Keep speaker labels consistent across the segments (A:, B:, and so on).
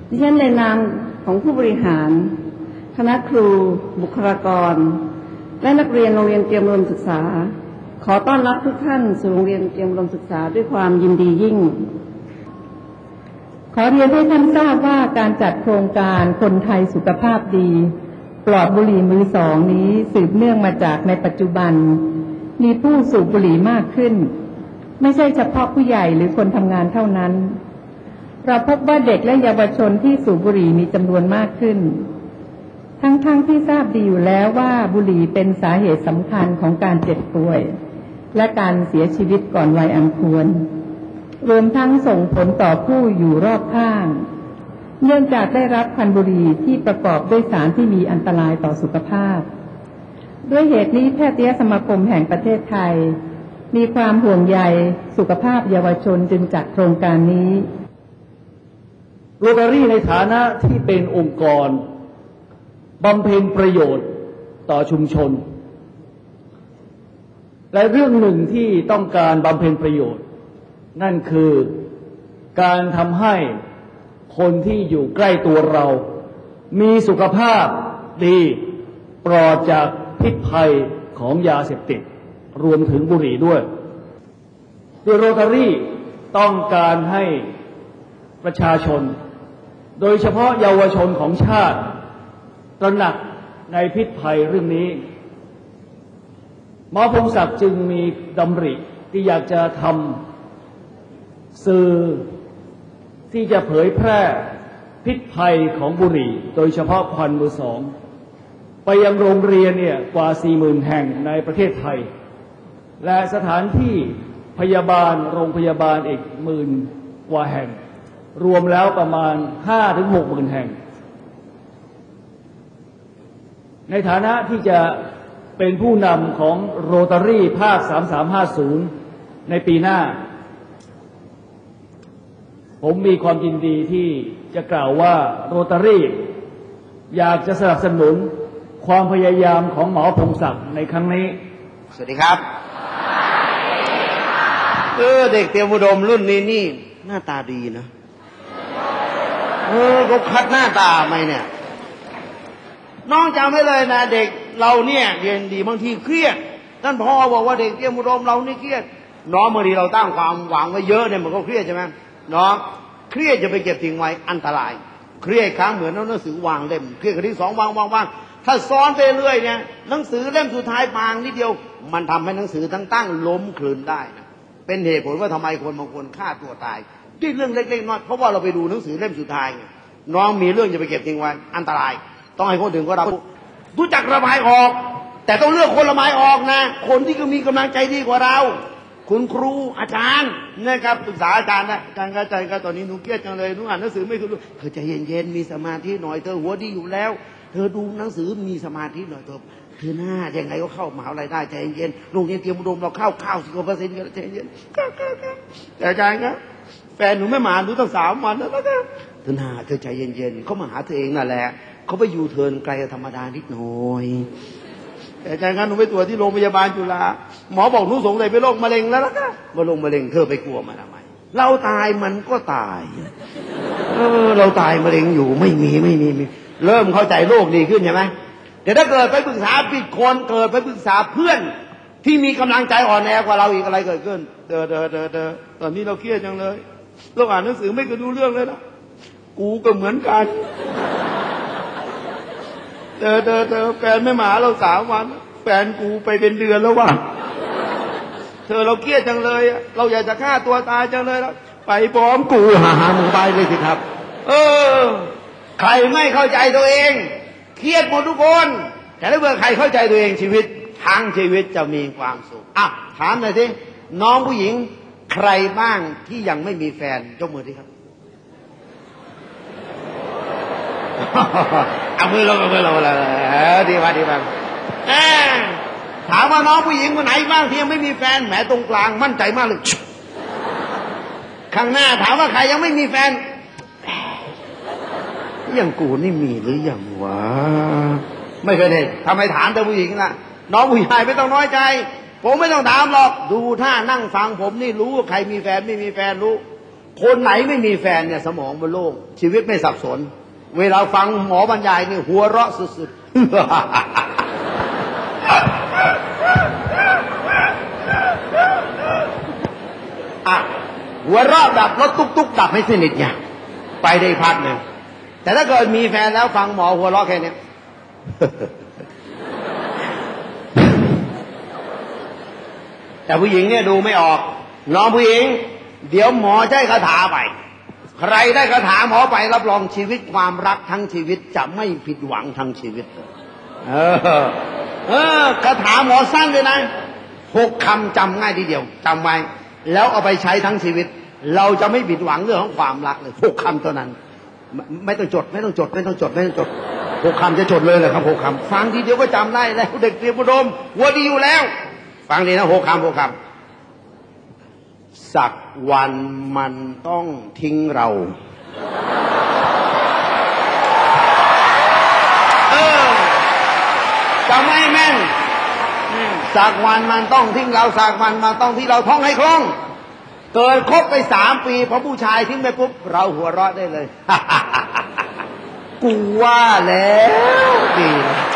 A: ดิฉันในนามของผู้บริหารคณะครูบุคลากรและนักเรียนโรงเรียนเตรียมอุดมศึกษาขอต้อนรับทุกท่านสู่โรงเรียนเตรียมอุดมศึกษาด้วยความยินดียิ่งขอเรียนให้ท่านทราบว่าการจัดโครงการคนไทยสุขภาพดีปลอดบุหรี่มือสองนี้สืบเนื่องมาจากในปัจจุบันมีผู้สูบบุหรี่มากขึ้นไม่ใช่เฉพาะผู้ใหญ่หรือคนทำงานเท่านั้นเราพบว่าเด็กและเยาวชนที่สูบบุหรี่มีจำนวนมากขึ้นทั้งที่ทราบดีอยู่แล้วว่าบุหรี่เป็นสาเหตุสำคัญของการเจ็บป่วยและการเสียชีวิตก่อนวัยอันควรรวมทั้งส่งผลต่อผู้อยู่รอบข้างเนื่องจากได้รับควันบุหรี่ที่ประกอบด้วยสารที่มีอันตรายต่อสุขภาพด้วยเหตุนี้แพทยสมาคมแห่งประเทศไทยมีความห่วงใยสุขภาพเยาวชนจึงจัดโครงการนี้
B: โรตารี่ในฐานะที่เป็นองค์กรบำเพ็ญประโยชน์ต่อชุมชนและเรื่องหนึ่งที่ต้องการบำเพ็ญประโยชน์นั่นคือการทำให้คนที่อยู่ใกล้ตัวเรามีสุขภาพดีปลอดจากพิษภัยของยาเสพติดรวมถึงบุหรี่ด้วยโดยโรตารี่ต้องการให้ประชาชนโดยเฉพาะเยาวชนของชาติตระหนักในพิษภัยเรื่องนี้หมอพงศักดิ์จึงมีดำริที่อยากจะทำสื่อที่จะเผยแพร่พิษภัยของบุหรี่โดยเฉพาะควันมือสองไปยังโรงเรียนเนี่ยกว่า 40,000 แห่งในประเทศไทยและสถานที่พยาบาลโรงพยาบาลอีก10,000 กว่าแห่งรวมแล้วประมาณ 5-60,000 แห่งในฐานะที่จะเป็นผู้นำของโรตารี่ภาค 3350 ในปีหน้าผมมีความยินดีที่จะกล่าวว่าโรตารี่อยากจะสนับสนุนความพยายามของหมอพงศักดิ์ในครั้งนี้
C: สวัสดีครับเด็กเตรียมอุดมรุ่นนี้นี่หน้าตาดีนะเขาคัดหน้าตาไหมเนี่ยน้องจำไว้เลยนะเด็กเราเนี่ยเรียนดีบางทีเครียดท่านพ่อบอกว่าเด็กเตรียมอุดมเรานี่เครียดน้องบางทีเราตั้งความหวังไว้เยอะเนี่ยมันก็เครียดใช่ไหมน้องเครียดจะไปเก็บทิ้งไว้อันตรายเครียดครั้งเหมือนหนังสือวางเล่มเครียดครั้งที่สองวางถ้าซ้อนไปเรื่อยเนี่ยหนังสือเล่มสุดท้ายบางนิดเดียวมันทำให้หนังสือตั้งล้มคลืนได้นะเป็นเหตุผลว่าทำไมคนบางคนฆ่าตัวตายด้วยเรื่องเล็กๆน้อยเพราะว่าเราไปดูหนังสือเล่มสุดท้ายน้องมีเรื่องจะไปเก็บทิ้งไว้อันตรายต้องให้คนถึงก็รู้จักระบายออกแต่ต้องเลือกคนระบายออกนะคนที่มีกำลังใจดีกว่าเราคุณครูอาจารย์นะครับปรึกษาอาจารย์นะอาจารย์เข้าใจก็ตอนนี้หนูเครียดจังเลยหนูอ่านหนังสือไม่รู้เธอใจเย็นๆมีสมาธิหน่อยเธอหัวดีอยู่แล้วเธอดูหนังสือมีสมาธิหน่อยเธอหน้ายังไงก็เข้ามหาวิทยาลัยได้ใจเย็นโรงเรียนเตรียมอุดมเราเข้า90%กันใจเย็นแต่อาจารย์ครับแฟนหนูไม่มาหนูตั้ง3 วันแล้วนะเธอหน้าเธอใจเย็นๆเขามาหาเธอเองนั่นแหละเขาไปยูเทิร์นไกลธรรมดานิดหน่อยแต่อาจารย์ครับหนูไปตรวจที่โรงพยาบาลจุฬาหมอบอกหนูสงสัยเป็นโรคมะเร็งแล้วล่ะค่ะมะเร็งเธอไปกลัวมันทำไมเราตายมันก็ตายเราตายมะเร็งอยู่ไม่มีเริ่มเข้าใจโลกดีขึ้นใช่ไหมแต่ถ้าเกิดไปปรึกษาผิดคนเกิดไปปรึกษาเพื่อนที่มีกำลังใจอ่อนแอกว่าเราอีกอะไรเกิดขึ้นตอนนี้เราเครียดจังเลยเราอ่านหนังสือไม่เคยรู้เรื่องเลยนะกูก็เหมือนกันแฟนไม่มาเรา3 วันแฟนกูไปเป็นเดือนแล้วว่ะเราเครียดจังเลยเราอยากจะฆ่าตัวตายจังเลยแล้วไปพร้อมกูหามึงไปเลยสิครับใครไม่เข้าใจตัวเองเครียดหมดทุกคนแต่ถ้าเกิดใครเข้าใจตัวเองชีวิตทั้งชีวิตจะมีความสุขถามหน่อยสิน้องผู้หญิงใครบ้างที่ยังไม่มีแฟนยกมือดิครับเอามือลงดีมากถามว่าน้องผู้หญิงคนไหนบ้างที่ยังไม่มีแฟนแหมตรงกลางมั่นใจมากเลยข้างหน้าถามว่าใครยังไม่มีแฟนอย่างกูนี่มีหรือยังวะไม่เคยเห็นทำไมถามแต่ผู้หญิงล่ะน้องผู้ชายไม่ต้องน้อยใจผมไม่ต้องถามหรอกดูท่านั่งฟังผมนี่รู้ว่าใครมีแฟนไม่มีแฟนรู้คนไหนไม่มีแฟนเนี่ยสมองมันโล่งชีวิตไม่สับสนเวลาฟังหมอบรรยายนี่หัวเราะสุดๆ หัวเราะแบบรถตุ๊กๆดับให้สนิทไงไปได้พักหนึ่งแต่ถ้าเกิดมีแฟนแล้วฟังหมอหัวเราะแค่นี้ แต่ผู้หญิงเนี่ยดูไม่ออกน้องผู้หญิงเดี๋ยวหมอจะให้คาถาไปใครได้คาถาหมอไปรับรองชีวิตความรักทั้งชีวิตจะไม่ผิดหวังทั้งชีวิตคาถาหมอสั้นเลยนะ6 คำจำง่ายทีเดียวจำไว้แล้วเอาไปใช้ทั้งชีวิตเราจะไม่ผิดหวังเรื่องของความรักเลย6 คำตัวนั้นไม่ต้องจดไม่ต้องจด6 คำจะจดเลยเลยครับ6 คำฟังทีเดียวก็จำได้แล้วเด็กเตรียมอุดมหัวดีอยู่แล้วฟังดีนะ6 คำสักวันมันต้องทิ้งเราจำไม่แม่นสักวันมันต้องทิ้งเราสักวันมันต้องทิ้งเราท่องให้คล่องเกิดคบไป3 ปีพอผู้ชายทิ้งไปปุ๊บเราหัวเราะได้เลย กูว่าแล้วดี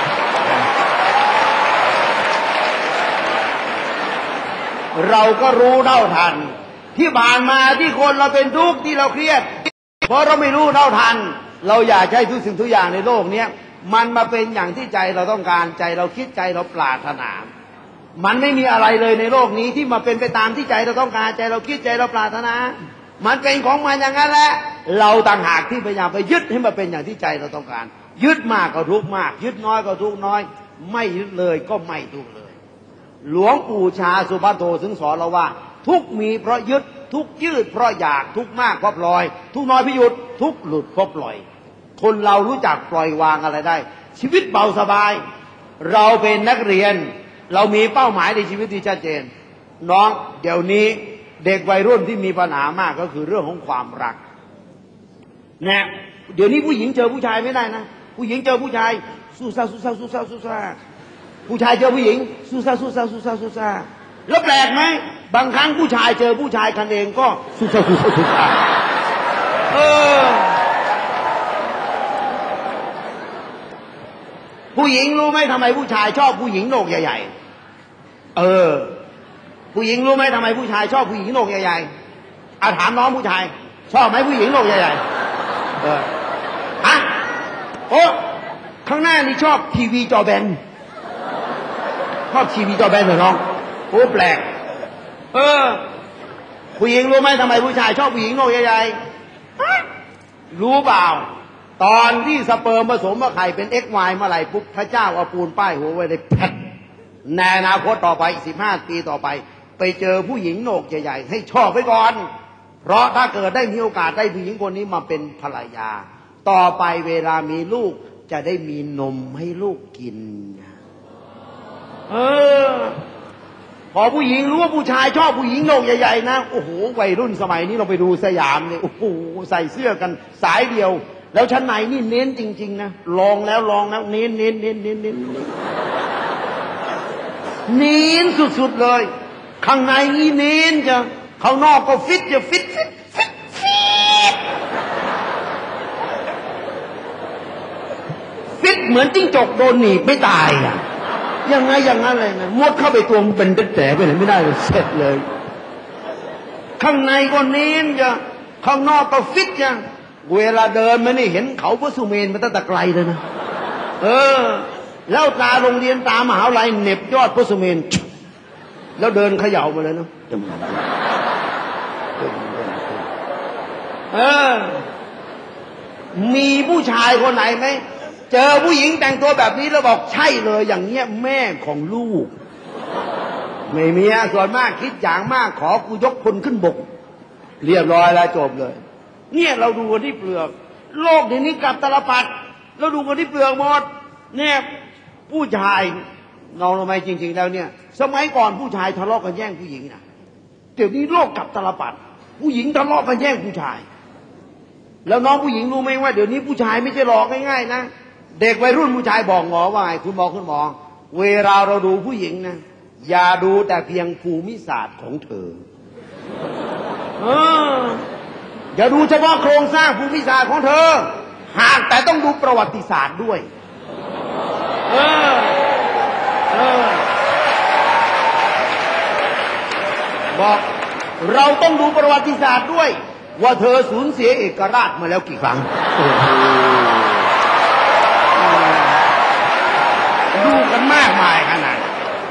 C: เราก็รู้เท่าทันที่ผ่านมาที่คนเราเป็นทุกข์ที่เราเครียดเพราะเราไม่รู้เท่าทันเราอยากให้ทุกสิ่งทุกอย่างในโลกนี้มันมาเป็นอย่างที่ใจเราต้องการใจเราคิดใจเราปรารถนามันไม่มีอะไรเลยในโลกนี้ที่มาเป็นไปตามที่ใจเราต้องการใจเราคิดใจเราปรารถนามันเป็นของมันอย่างนั้นแหละเราต่างหากที่พยายามไปยึดให้มันเป็นอย่างที่ใจเราต้องการยึดมากก็ทุกข์มากยึดน้อยก็ทุกข์น้อยไม่ยึดเลยก็ไม่ทุกข์เลยหลวงปู่ชาสุภัทโทถึงสอนเราว่าทุกมีเพราะยึดทุกยืดเพราะอยากทุกมากเพราะปล่อยทุกน้อยเพราะหยุดทุกหลุดเพราะปล่อยคนเรารู้จักปล่อยวางอะไรได้ชีวิตเบาสบายเราเป็นนักเรียนเรามีเป้าหมายในชีวิตที่ชัดเจนน้องเดี๋ยวนี้เด็กวัยรุ่นที่มีปัญหามากก็คือเรื่องของความรักเนี่ยเดี๋ยวนี้ผู้หญิงเจอผู้ชายไม่ได้นะผู้หญิงเจอผู้ชายสู้ซ่าผู้ชายเจอผู้หญิงสู้ซ่าแล้วแปลกไหมบางครั้งผู้ชายเจอผู้ชายกันเองก็สู้ซ่าผู้หญิงรู้ไหมทำไมผู้ชายชอบผู้หญิงโหนกใหญ่ๆผู้หญิงรู้ไหมทำไมผู้ชายชอบผู้หญิงโหนกใหญ่ๆถามน้องผู้ชายชอบไหมผู้หญิงโหนกใหญ่ๆโอ้ข้างหน้านี่ชอบทีวีจอแบนชอบทีวีจอแบนเหรอน้องโอ้แปลกผู้หญิงรู้ไหมทำไมผู้ชายชอบผู้หญิงโหนกใหญ่ๆรู้เปล่าตอนที่สเปิร์มผสมกับไข่เป็น XY เมื่อไหร่ปุ๊บพระเจ้าเอาปูนป้ายหัวไว้เลยแพ็คในอนาคตต่อไป15 ปีต่อไปไปเจอผู้หญิงโหนกใหญ่ๆให้ชอบไว้ก่อนเพราะถ้าเกิดได้มีโอกาสได้ผู้หญิงคนนี้มาเป็นภรรยาต่อไปเวลามีลูกจะได้มีนมให้ลูกกินพอผู้หญิงรู้ว่าผู้ชายชอบผู้หญิงโหนกใหญ่ๆนะโอ้โหวัยรุ่นสมัยนี้เราไปดูสยามเนี่ยโอ้โหใส่เสื้อกันสายเดียวแล้วชั้นในนี่เน้นจริงๆนะลองแล้วเน้นสุดๆเลยข้างในนี่เน้นจะข้างนอกก็ฟิตจะฟิตเหมือนจิ้งจกโดนหนีบไม่ตายอ่ะยังไงอย่างนั้นเลยนะมดเข้าไปตัวมันเป็นแผลไปไหนไม่ได้เลยเสร็จเลยข้างในก็เน้นจะข้างนอกก็ฟิตจะเวลาเดินมานี่เห็นเขาพระสุเมนมาตั้งแต่ไกลเลยนะแล้วตาโรงเรียนตามหาวิทยาลัยเหน็บยอดพระสุเมนแล้วเดินเขย่ามาเลยนะมีผู้ชายคนไหนไหมเจอผู้หญิงแต่งตัวแบบนี้แล้วบอกใช่เลยอย่างเงี้ยแม่ของลูกไม่มีส่วนมากคิดอย่างมากขอกูยกคนขึ้นบกเรียบร้อยแล้วจบเลยเนี่ยเราดูกันที่เปลือกโลกเดี๋ยวนี้กลับตลปัดเราดูกันที่เปลือกหมดเนี่ยผู้ชายเราทำไมจริงๆแล้วเนี่ยสมัยก่อนผู้ชายทะเลาะกันแย่งผู้หญิงนะเดี๋ยวนี้โลกกลับตลปัดผู้หญิงทะเลาะกันแย่งผู้ชายแล้วน้องผู้หญิงรู้ไหมว่าเดี๋ยวนี้ผู้ชายไม่ใช่หลอกง่ายๆนะเด็กวัยรุ่นผู้ชายบอกหมอว่าไงคุณหมอเวลาเราดูผู้หญิงนะอย่าดูแต่เพียงภูมิศาสตร์ของเธออย่าดูเฉพาะโครงสร้างภูมิศาสตร์ของเธอหากแต่ต้องดูประวัติศาสตร์ด้วยบอกเราต้องดูประวัติศาสตร์ด้วยว่าเธอสูญเสียเอกราชมาแล้วกี่ครั้งดูกันมากมายขนาด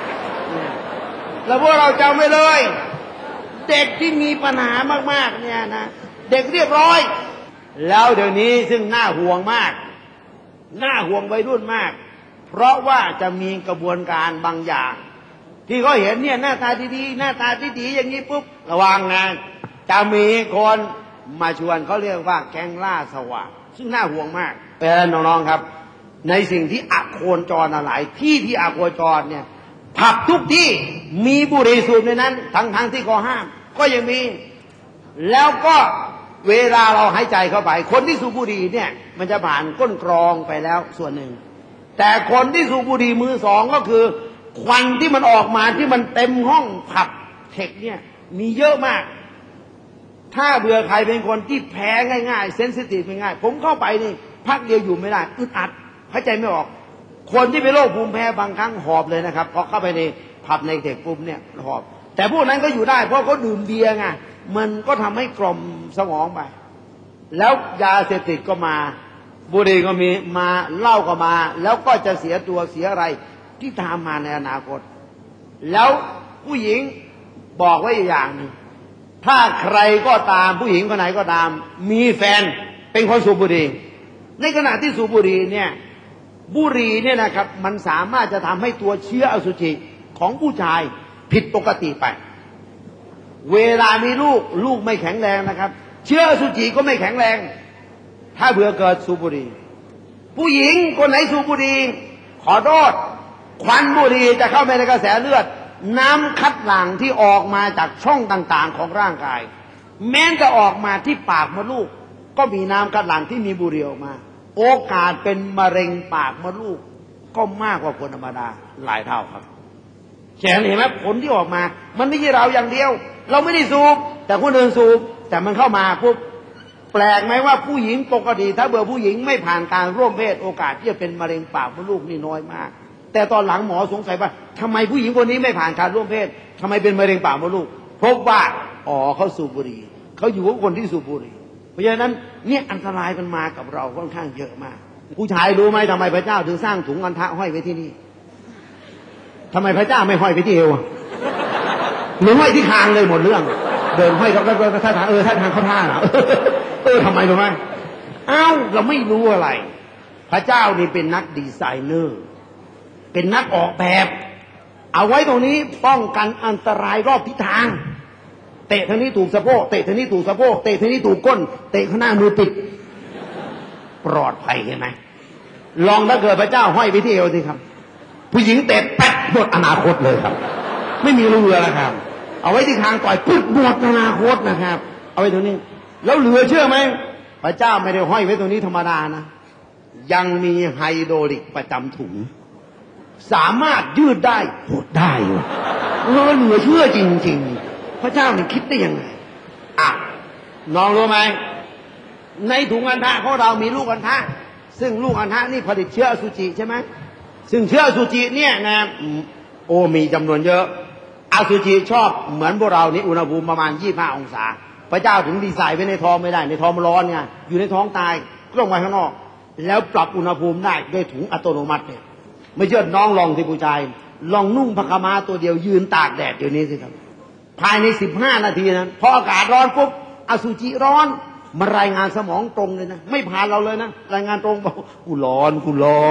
C: แล้วพวกเราจำไว้เลยเด็กที่มีปัญหามากๆเนี่ยนะเด็กเรียบร้อยแล้วเดี๋ยวนี้ซึ่งน่าห่วงมากน่าห่วงวัยรุ่นมากเพราะว่าจะมีกระบวนการบางอย่างที่เขาเห็นเนี่ยหน้าตาดีๆหน้าตาดีๆอย่างนี้ปุ๊บระวังนะจะมีคนมาชวนเขาเรียกว่าแก๊งล่าสว่างซึ่งน่าห่วงมากน้องๆครับในสิ่งที่อโคจรหลายที่อโคจรเนี่ยผับทุกที่มีบุหรี่สูบในนั้นทั้งที่เขาห้ามก็ยังมีแล้วก็เวลาเราหายใจเข้าไปคนที่สูบบุหรี่เนี่ยมันจะผ่านก้นกรองไปแล้วส่วนหนึ่งแต่คนที่สูบบุหรี่มือสองก็คือควันที่มันออกมาที่มันเต็มห้องผับเทคเนี่ยมีเยอะมากถ้าเบื่อใครเป็นคนที่แพ้ง่ายๆเซนซิทีฟง่ายๆผมเข้าไปนี่พักเดียวอยู่ไม่ได้อึดอัดหายใจไม่ออกคนที่เป็นโรคภูมิแพ้บางครั้งหอบเลยนะครับพอเข้าไปในผับในเทคปุ๊บเนี่ยหอบแต่พวกนั้นก็อยู่ได้เพราะเขาดื่มเบียร์ไงมันก็ทำให้กล่อมสมองไปแล้วยาเสพติดก็มาบุหรี่ก็มีมาเหล้าก็มาแล้วก็จะเสียตัวเสียอะไรที่ตามมาในอนาคตแล้วผู้หญิงบอกไว้อย่างหนึ่งถ้าใครก็ตามผู้หญิงคนไหนก็ตามมีแฟนเป็นคนสูบบุหรี่ในขณะที่สูบบุหรี่เนี่ยบุหรี่เนี่ยนะครับมันสามารถจะทำให้ตัวเชื้ออสุจิของผู้ชายผิดปกติไปเวลามีลูกไม่แข็งแรงนะครับเชื้ออสุจิก็ไม่แข็งแรงถ้าเบื่อเกิดสูบบุหรี่ผู้หญิงคนไหนสูบบุหรี่ขอโทษควันบุหรี่จะเข้าไปในกระแสเลือดน้ำคัดหลั่งที่ออกมาจากช่องต่างๆของร่างกายแม้จะออกมาที่ปากมดลูกก็มีน้ำคัดหลั่งที่มีบุหรี่ออกมาโอกาสเป็นมะเร็งปากมดลูกก็มากกว่าคนธรรมดาหลายเท่าครับเห็นไหมผลที่ออกมามันไม่ใช่เราอย่างเดียวเราไม่ได้สูบแต่คนอื่นสูบแต่มันเข้ามาปุ๊บแปลกไหมว่าผู้หญิงปกติถ้าเบื่อผู้หญิงไม่ผ่านการร่วมเพศโอกาสที่จะเป็นมะเร็งปากมดลูกนี่น้อยมากแต่ตอนหลังหมอสงสัยว่าทำไมผู้หญิงคนนี้ไม่ผ่านการร่วมเพศทำไมเป็นมะเร็งปากมดลูกพบว่าเขาสูบบุหรี่เขาอยู่กับคนที่สูบบุหรี่เพราะฉะนั้นเนี่ยอันตรายมันมากับเราค่อนข้างเยอะมากผู้ชายรู้ไหมทำไมพระเจ้าถึงสร้างถุงอันทะห้อยไว้ที่นี่ทำไมพระเจ้าไม่ห้อยไปที่เอวหรือห้อยที่คางเลยหมดเรื่องเดินห้อยกับท่าทางท่าทางเขาท่าเหรอทำไมรู้ไหมเราไม่รู้อะไรพระเจ้านี่เป็นนักดีไซเนอร์เป็นนักออกแบบเอาไว้ตรงนี้ป้องกันอันตรายรอบทิศทางเตะทางนี้ถูกสะโพกเตะทางนี้ถูกสะโพกเตะทางนี้ถูกก้นเตะข้างหน้ามือปิดปลอดภัยเห็นไหมลองถ้าเกิดพระเจ้าห้อยไปที่เอวสิครับผู้หญิงเตะแป๊ดหมดอนาคตเลยครับไม่มีรูเรือแล้วครับเอาไว้ที่คางต่อยปึ๊บหมดอนาคตนะครับเอาไว้ตรงนี้แล้วเหลือเชื่อไหมพระเจ้าไม่ได้ห้อยไว้ตรงนี้ธรรมดานะยังมีไฮโดรลิกประจำถุงสามารถยืดได้หดได้เหลือเชื่อจริงๆพระเจ้านี่คิดได้ยังไงน้องรู้ไหมในถุงอันทะของเรามีลูกอันทะซึ่งลูกอันทะนี่ผลิตเชื้ออสุจิใช่ไหมซึ่งเชื้ออสุจิเนี่ยนะมีจำนวนเยอะอสุจิชอบเหมือนพวกเรานี่อุณหภูมิประมาณ25 องศาพระเจ้าถึงดีไซน์ไว้ในท้องไม่ได้ในท้องมันร้อนเนี่ยอยู่ในท้องตายก็ต้องไว้ข้างนอกแล้วปรับอุณหภูมิได้ด้วยถุงอัตโนมัติเนี่ยไม่เชื่อน้องลองที่ผู้ชายลองนุ่งผ้าขาวม้าตัวเดียวยืนตากแดดเดี๋ยวนี้สิครับภายใน15 นาทีนั้นพออากาศร้อนปุ๊บอสุจิร้อนมารายงานสมองตรงเลยนะไม่ผ่านเราเลยนะรายงานตรงบอกกูร้อน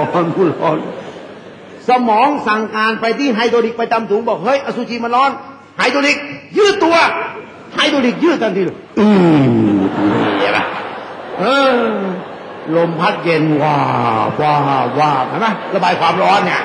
C: สมองสั่งการไปที่ไฮโดรลิกประจำถุงบอกเฮ้ยอสุจิมันร้อนไฮโดรลิกยืดตัวไฮโดรลิกยืดทันทีเลยเห็นไหมลมพัดเย็นว้าวเห็นไหมระบายความร้อนเนี่ย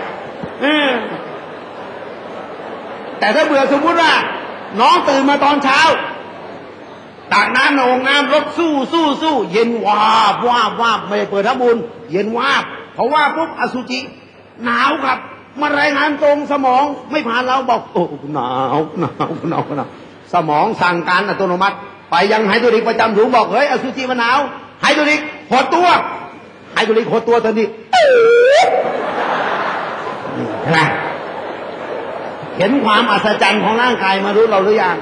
C: แต่ถ้าเบื่อสมมุติว่าน้องตื่นมาตอนเช้าตักน้ำในโอ่งน้ำรถสู้เย็นวาบไม่ได้เปิดทับบุญเย็นวาบเพราะว่าปุ๊บอสุจิหนาวครับมารายงานตรงสมองไม่ผ่านเราบอกหนาวสมองสั่งการอัตโนมัติไปยังไฮดรอลิกประจำถุงบอกเฮ้ยอสุจิมะนาวไฮดรอลิกหดตัวไฮดรอลิกหดตัวทันทีนะเห็นความอัศจรรย์ของร่างกายมนุษย์เราหรือยัง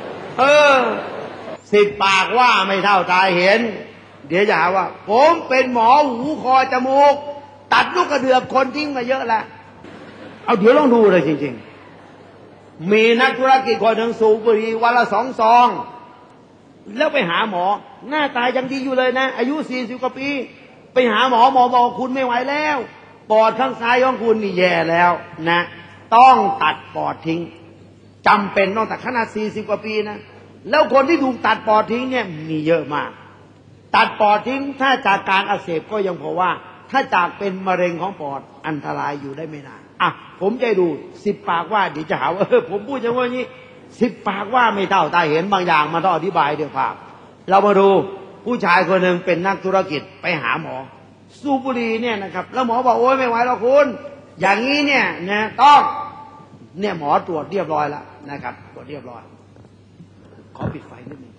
C: 10 ปากว่าไม่เท่าตาเห็นเดี๋ยวจะหาว่าผมเป็นหมอหูคอจมูกตัดลูกกระเดือกคนทิ้งมาเยอะแล้วเอาเดี๋ยวลองดูเลยจริงๆมีนักธุรกิจคนหนึ่งสูบบุหรี่วันละ2 ซองแล้วไปหาหมอหน้าตายังดีอยู่เลยนะอายุ40 กว่าปีไปหาหมอบอกคุณไม่ไหวแล้วปอดข้างซ้ายของคุณนี่แย่แล้วนะต้องตัดปอดทิ้งจำเป็นต้องตัดขนาด40 กว่าปีนะแล้วคนที่ถูกตัดปอดทิ้งเนี่ยมีเยอะมากตัดปอดทิ้งถ้าจากการอักเสบก็ยังพอว่าถ้าจากเป็นมะเร็งของปอดอันตรายอยู่ได้ไม่นานอ่ะผมจะดู10 ปากว่าเดี๋ยวจะหาว่าผมพูดอย่างว่านี้10 ปากว่าไม่เท่าตาเห็นบางอย่างมันต้องอธิบายเดี๋ยวภาพเรามาดูผู้ชายคนหนึ่งเป็นนักธุรกิจไปหาหมอสูบบุหรี่เนี่ยนะครับแล้วหมอบอกโอ้ยไม่ไหวหรอกคุณอย่างนี้เนี่ยนะต้องเนี่ยหมอตรวจเรียบร้อยแล้วนะครับตรวจเรียบร้อยขอปิดไฟนิดนึง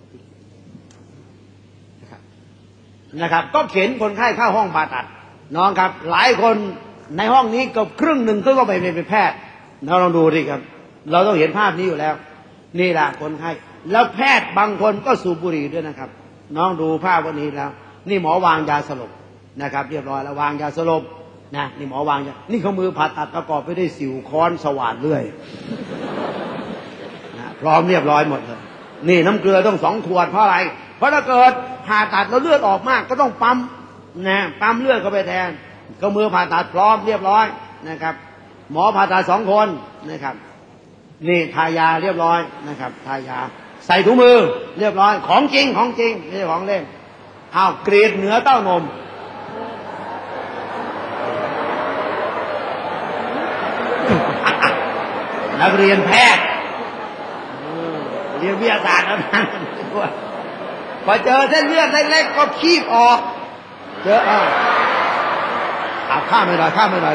C: นะครับก็เข็นคนไข้เข้าห้องผ่าตัดน้องครับหลายคนในห้องนี้เกือบครึ่งหนึ่งก็ไปเป็นแพทย์เราลองดูดิครับเราต้องเห็นภาพนี้อยู่แล้วนี่แหละคนไข้แล้วแพทย์บางคนก็สูบบุหรี่ด้วยนะครับน้องดูภาพวันนี้แล้วนี่หมอวางยาสลบนะครับเรียบร้อยแล้ววางยาสลบนะนี่หมอวางยานี่เขามือผ่าตัดประกอบไปด้วยสิวค้อนสว่านเลื่อยนะพร้อมเรียบร้อยหมดเลยนี่น้ำเกลือต้อง2 ขวดเพราะอะไรเพราะถ้าเกิดผ่าตัดแล้วเลือดออกมากก็ต้องปั๊มนะปั๊มเลือดเข้าไปแทนก็มือผ่าตัดพร้อมเรียบร้อยนะครับหมอผ่าตัด2 คนนะครับนี่ทายาเรียบร้อยนะครับทายาใส่ถุงมือเรียบร้อยของจริงไม่ใช่ของเล่นเอากรีดเหนือเต้านมนักเรียนแพทย์เรียนวิทยาศาสตร์แล้วนะพอเจอเส้นเลือดเล็กๆก็คีบออกเจอข้ามไม่ได้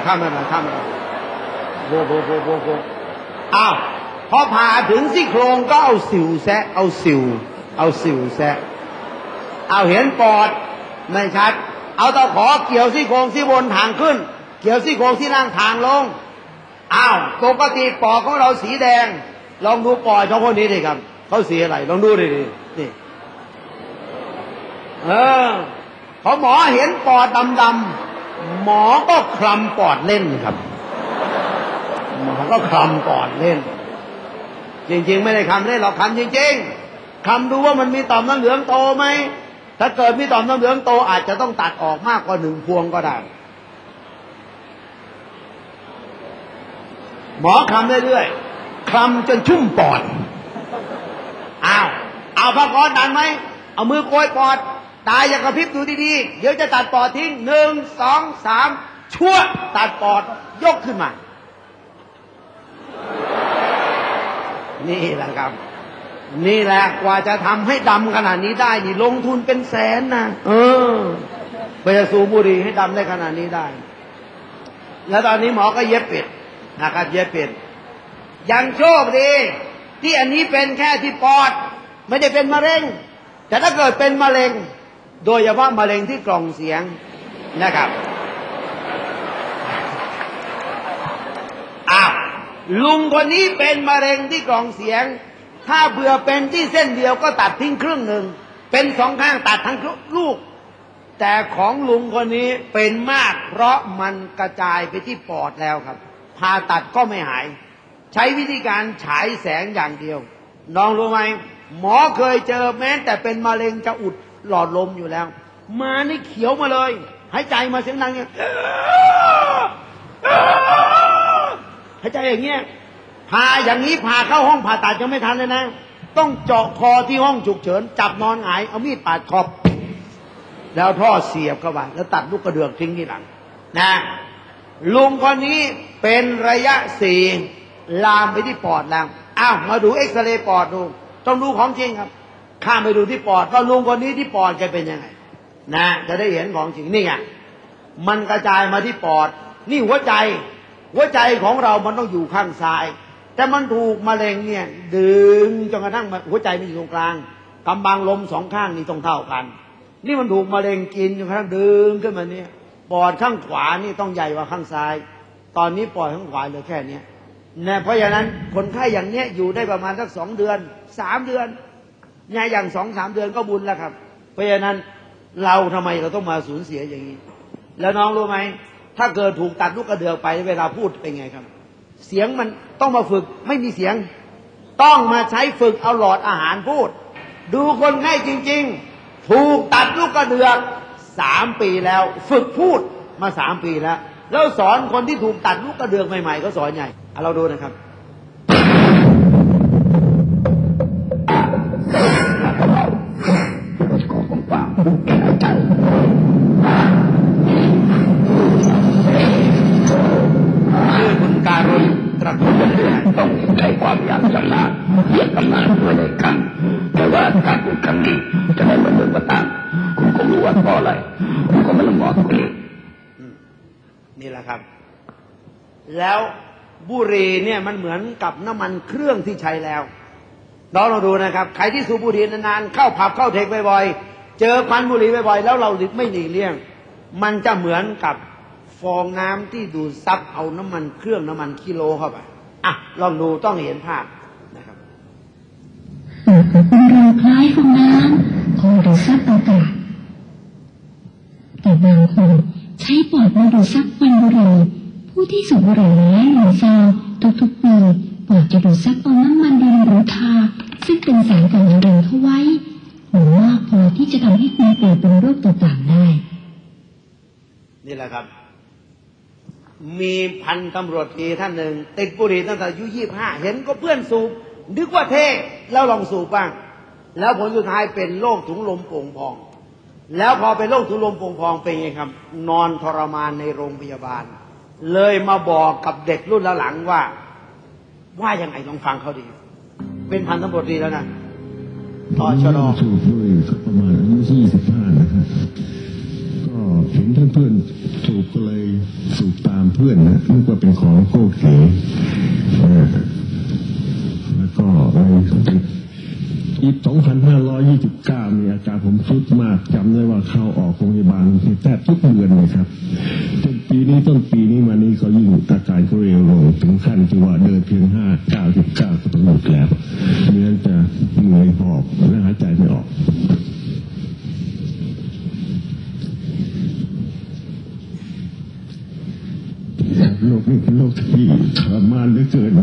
C: โบอ้าวพอผ่าถึงซี่โครงก็เอาสิวแซะเอาสิวแซะเอาเห็นปอดไม่ชัดเอาตะขอเกี่ยวซี่โครงซี่บนทางขึ้นเกี่ยวซี่โครงซี่ล่างทางลงอ้าวปกติปอดของเราสีแดงลองดูปอดของคนนี้ดิครับเขาสีอะไรลองดูดินี่พอหมอเห็นปอดดำๆหมอก็คลำปอดเล่นครับหมอก็คลำปอดเล่นจริงๆไม่ได้คลำเล่นหรอกคลำจริงๆคลำดูว่ามันมีต่อมน้ำเหลืองโตไหมถ้าเกิดมีต่อมน้ำเหลืองโตอาจจะต้องตัดออกมากกว่า1 พวงก็ได้หมอคลำเรื่อยๆคลำจนชุ่มปอดเอาผ้าก๊อซดันไหมเอามือโกยปอดตายอย่ากระพริบดูดีๆเดี๋ยวจะตัดปอดทิ้ง1 2 3ชั่วตัดปอดยกขึ้นมานี่แหละครับนี่แหละกว่าจะทำให้ดำขนาดนี้ได้นี่ลงทุนเป็นแสนนะไปสูบบุหรี่ให้ดำได้ขนาดนี้ได้แล้วตอนนี้หมอก็เย็บปิดนะครับเย็บปิดยังโชคดีที่อันนี้เป็นแค่ที่ปอดไม่ได้เป็นมะเร็งแต่ถ้าเกิดเป็นมะเร็งโดยเฉพาะมะเร็งที่กล่องเสียงนะครับลุงคนนี้เป็นมะเร็งที่กล่องเสียงถ้าเบื่อเป็นที่เส้นเดียวก็ตัดทิ้งครึ่งหนึ่งเป็น2 ข้างตัดทั้งลูกแต่ของลุงคนนี้เป็นมากเพราะมันกระจายไปที่ปอดแล้วครับผ่าตัดก็ไม่หายใช้วิธีการฉายแสงอย่างเดียวน้องรู้ไหมหมอเคยเจอแม้แต่เป็นมะเร็งจะอุดหลอดลมอยู่แล้วมานี่เขียวมาเลยหายใจมาเสียงดังเนี่ยหายใจอย่างเงี้ยพาอย่างนี้พาเข้าห้องผ่าตัดยังไม่ทันเลยนะต้องเจาะคอที่ห้องฉุกเฉินจับนอนหงายเอามีดปาดคอแล้วท่อเสียบเข้าไปแล้วตัดลูกกระเดือกทิ้งที่หลังนะลุงคนนี้เป็นระยะ4ลามไปที่ปอดแล้วมาดูเอ็กซเรย์ปอดดูต้องดูของจริงครับข้ามไปดูที่ปอดว่าลุงคนนี้ที่ปอดแกเป็นยังไงนะจะได้เห็นของจริงนี่ไงมันกระจายมาที่ปอดนี่หัวใจของเรามันต้องอยู่ข้างซ้ายแต่มันถูกมะเร็งเนี่ยดึงจนกระทั่งหัวใจมันอยู่ตรงกลางกำบังลมสองข้างนี่ต้องเท่ากันนี่มันถูกมะเร็งกินจนกระทั่งดึงขึ้นมาเนี่ยปอดข้างขวานี่ต้องใหญ่กว่าข้างซ้ายตอนนี้ปอดข้างขวาเหลือแค่เนี้ยนะเพราะฉะนั้นคนไข้อย่างเนี้ยอยู่ได้ประมาณสัก2 เดือน3 เดือนเนี่ยอย่าง2-3 เดือนก็บุญแล้วครับเพราะฉะนั้นเราทำไมเราต้องมาสูญเสียอย่างนี้แล้วน้องรู้ไหมถ้าเกิดถูกตัดลูกกระเดือกไปเวลาพูดเป็นไงครับเสียงมันต้องมาฝึกไม่มีเสียงต้องมาใช้ฝึกเอาหลอดอาหารพูดดูคนไข้จริงๆถูกตัดลูกกระเดือก3 ปีแล้วฝึกพูดมา3 ปีแล้วสอนคนที่ถูกตัดลูกกระเดือกใหม่ๆก็สอนใหญ่เราดูนะครับชื่อคุณการุณตระกูล
D: ต้องใช้ความยากชำนาญเรียกกำลังไว้ในกันแต่ว่าการพูดครั้งนี้จะได้เหมือนเดิมก็ตามคุณคงรู้ว่าเพราะอะไรคุณก็ไม่ต้องบอกคุณ
C: นี่แหละครับแล้วบุหรี่เนี่ยมันเหมือนกับน้ำมันเครื่องที่ใช้แล้วเราดูนะครับใครที่สูบบุหรี่นานๆเข้าผับเข้าเทคบ่อยๆเจอควันบุหรี่บ่อยๆแล้วเราไม่หลีกเลี่ยงมันจะเหมือนกับฟองน้ำที่ดูดซับเอาน้ำมันเครื่องน้ำมันกิโลเข้าไปลองดูต้องเห็นภาพนะครับ
E: ของเราคล้ายฟองน้ำคงดูดซับอากาศแต่บางคนใช้ปอดมาดูดซับควันบุหรี่ผู้ที่สูบบุหรี่1 ซองทุกๆปีปอดจะดูดซับเอาน้ำมันดินหรือทาซึ่งเป็นสารก่อมะเร็งเข้าไว้หรือมากพอที่จะทำให้คุณเกิดเป็นโรคต่างๆได้
C: นี่แหละครับมีพันตำรวจตรีท่านหนึ่งติดบุหรี่ตั้งแต่อายุ25เห็นก็เพื่อนสูบนึกว่าเท่แล้วลองสูบบ้างแล้วผลสุดท้ายเป็นโรคถุงลมโป่งพองแล้วพอเป็นโรคถุงลมโป่งพองเป็นไงครับนอนทรมานในโรงพยาบาลเลยมาบอกกับเด็กรุ่นหลังว่ายังไงลองฟังเขาดีเป็นพันตำรวจตรีแล้วนะตชด.
F: สูบบุหรี่ประมาณอายุ25นะครับก็เห็นเพื่อนๆสูบก็เลยสูบตามเพื่อนนะนึกว่าเป็นของโคตรเก๋แล้วก็เลยติดอีก2529มีอาการผมทรุดมากจำได้ว่าเข้าออกโรงพยาบาลแทบทุกเดือนเลยครับต้นปีนี้มานี้ก็ยิ่งอาการก็เร็วลงถึงขั้นที่ว่าเดินเพียง5-9.9ก็ต้องหยุดแล้วเนื่องจากเหนื่อยหอบและหายใจไม่ออกโลกนี้เป็นโลกที่ทรมานเหลือเกิน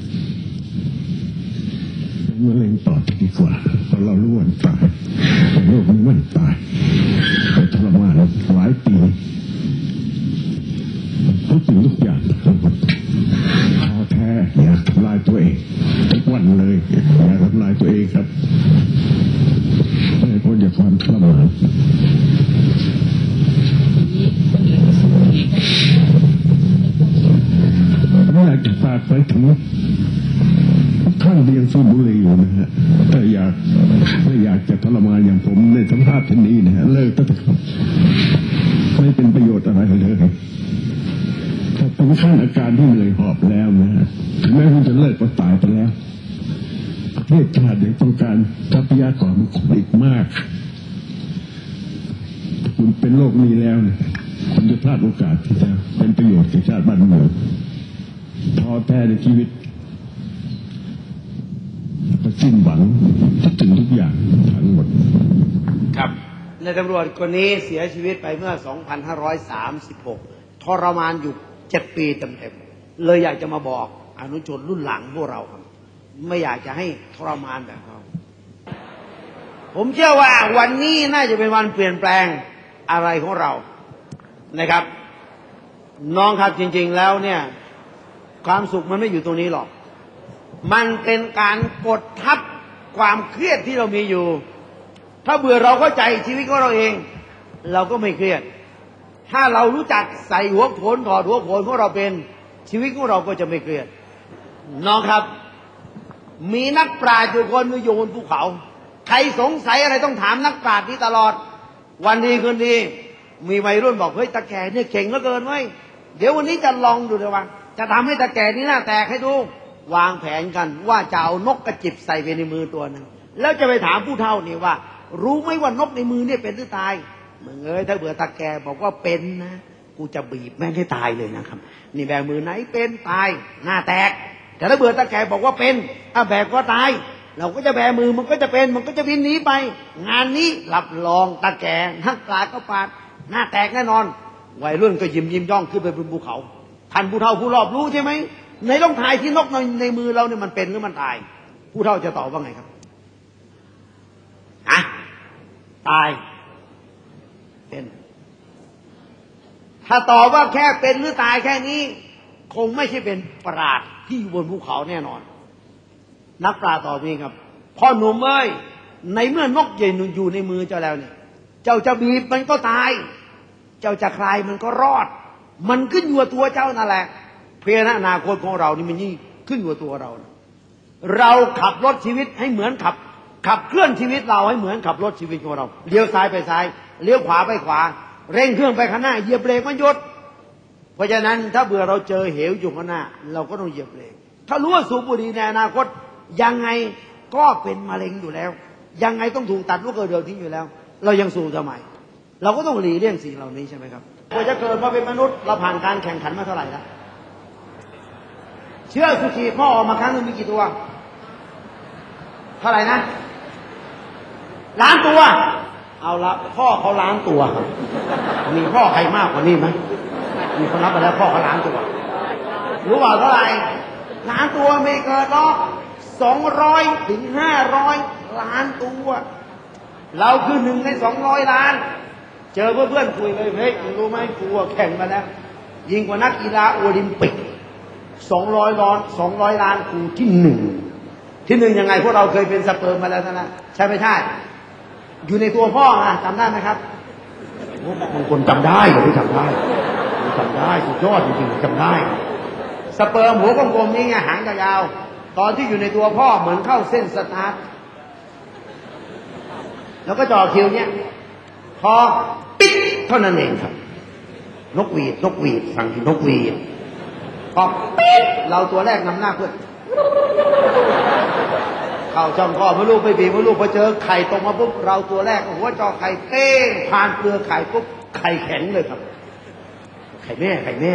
F: เป็นมะเร็งปอดดีกว่าเพราะเรารู้ว่าตายแต่โลกนี้ไม่ตายแต่ทรมานหลายปีทุกสิ่งทุกอย่างท้อแท้อยากทำลายตัวเองทุกวันเลยอยากทำลายตัวเองครับให้พ้นจากความทรมานไม่อยากจะฝากไปถึงท่านที่ยังสูบบุหรี่อยู่นะฮะแต่ไม่อยากจะทรมานอย่างผมในสภาพเช่นนี้นะฮะเลิกตั้งแต่ไม่เป็นประโยชน์อะไรเลยถ้าถึงขั้นอาการที่เหนื่อยหอบแล้วนะฮะถึงแม้คุณจะเลิกก็ตายไปแล้วประเทศชาติยังต้องการทรัพยากรมันอีกมากคุณเป็นโรคนี้แล้วเนี่ยคุณจะพลาดโอกาสที่จะเป็นประโยชน์แก่ชาติบ้านเมืองท้อแท้ในชีวิตก็สิ้นหวังทุกสิ่งทุกอย่างทั้งหมด
C: ครับในตำรวจคนนี้เสียชีวิตไปเมื่อ 2536 ทรมานอยู่7 ปีเต็มๆเลยอยากจะมาบอกอนุชนรุ่นหลังพวกเราครับไม่อยากจะให้ทรมานแบบเขาผมเชื่อว่าวันนี้น่าจะเป็นวันเปลี่ยนแปลงอะไรของเรานะครับน้องครับจริงๆแล้วเนี่ยความสุขมันไม่อยู่ตรงนี้หรอกมันเป็นการกดทับความเครียดที่เรามีอยู่ถ้าเบื่อเราเข้าใจชีวิตของเราเองเราก็ไม่เครียดถ้าเรารู้จักใส่หัวโขนถอดหัวโขนของเราเป็นชีวิตของเราก็จะไม่เครียดน้องครับมีนักปราชญ์อยู่คนนึงอยู่บนภูเขาใครสงสัยอะไรต้องถามนักปราชญ์นี้ตลอดวันดีคืนดีมีวัยรุ่นบอกเฮ้ยตาแก่เนี่ยเก่งเหลือเกินเว้ยเดี๋ยววันนี้จะลองดูเลยว่าจะทำให้ตาแก่นี้หน้าแตกให้ดูวางแผนกันว่าจะเอานกกระจิบใส่ไปในมือตัวนึงแล้วจะไปถามผู้เฒ่านี่ว่า รู้ไหมว่านกในมือเนี่ยเป็นหรือตายมึงถ้าเบื่อตาแกบอกว่าเป็นนะกูจะบีบแม่งให้ตายเลยนะครับนี่แบมือไหนเป็นตายหน้าแตกแต่ถ้าเบื่อตาแกบอกว่าเป็นแบกก็ตายเราก็จะแบมือมันก็จะเป็นมันก็จะบินหนีไปงานนี้รับรองตาแกนักปราชญ์ก็ปาดหน้าแตกแน่นอนวัยรุ่นก็ยิ้มย่องขึ้นไปบนภูเขาท่านผู้เฒ่าผู้รอบรู้ใช่ไหมในลองทายที่นกในมือเราเนี่ยมันเป็นหรือมันตายผู้เฒ่าจะตอบว่าไงครับตายเป็นถ้าตอบว่าแค่เป็นหรือตายแค่นี้คงไม่ใช่เป็นปราชญ์ที่อยู่บนภูเขาแน่นอนนักปราชญ์ตอบนี้ครับพ่อหนุ่มเอ้ยในเมื่อนกใหญ่อยู่ในมือเจ้าแล้วเนี่ยเจ้าจะบีบมันก็ตายเจ้าจะคลายมันก็รอดมันขึ้นอยู่กับตัวเจ้านั่นแหละเพราะอนาคตของเรานี่มันยิ่งขึ้นอยู่กับตัวเราเราขับรถชีวิตให้เหมือนขับเคลื่อนชีวิตเราให้เหมือนขับรถชีวิตของเราเลี้ยวซ้ายไปซ้ายเลี้ยวขวาไปขวาเร่งเครื่องไปข้างหน้าเหยียบเบรกมันหยุดเพราะฉะนั้นถ้าเบื่อเราเจอเหวอยู่ข้างหน้าเราก็ต้องเหยียบเบรกถ้ารู้ว่าสูบบุหรี่ในอนาคตยังไงก็เป็นมะเร็งอยู่แล้วยังไงต้องถูกตัดลูกกระเดือกทิ้งอยู่แล้วเรายังสูบทำไมเราก็ต้องหลีกเลี่ยงสิ่งเหล่านี้ใช่ไหมครับพอจะเกิดมาเป็นมนุษย์เราผ่านการแข่งขันมาเท่าไหร่แล้วเชื่อสุชีพ่อออกมาครั้งนึงมีกี่ตัวเท่าไหร่นะล้านตัวเอาละพ่อเขาล้านตัวครับมีพ่อใครมากกว่านี้ไหมมีคนนับไปแล้วพ่อเขาล้านตัวรู้ว่าเท่าไหร่ล้านตัวไม่เกินหรอก200 ถึง 500 ล้านตัวเราคือ1 ใน 200 ล้านเจอเพื่อนคุยเลยเฮ้ยรู้ไหมกูแข่งมาแล้วยิงกว่านักกีฬาโอลิมปิก200 ล้านกูที่1ยังไงพวกเราเคยเป็นสเปิร์มมาแล้วนะใช่ไม่ใช่อยู่ในตัวพ่อนะจำได้ไหมครับบางคนจำได้หรือไม่จำได้สุดยอดจริงๆจำได้สเปิร์มหัวกลมๆนี่ไงหางยาวๆตอนที่อยู่ในตัวพ่อเหมือนเข้าเส้นสตาร์ทแล้วก็จ่อคิวเนี่ยพอปิ๊กเท่านั้นเองครับนกหวีดสั่งนกหวีดพอปิ๊กเราตัวแรกนำหน้าเพื่อนเข้าช่องพ่อเมื่อลูกไปบีบเมื่อลูกพอเจอไข่ตกมาปุ๊บเราตัวแรกหัวจอไข่เป้งผ่านเปลือกไข่ปุ๊บไข่แข็งเลยครับไข่แม่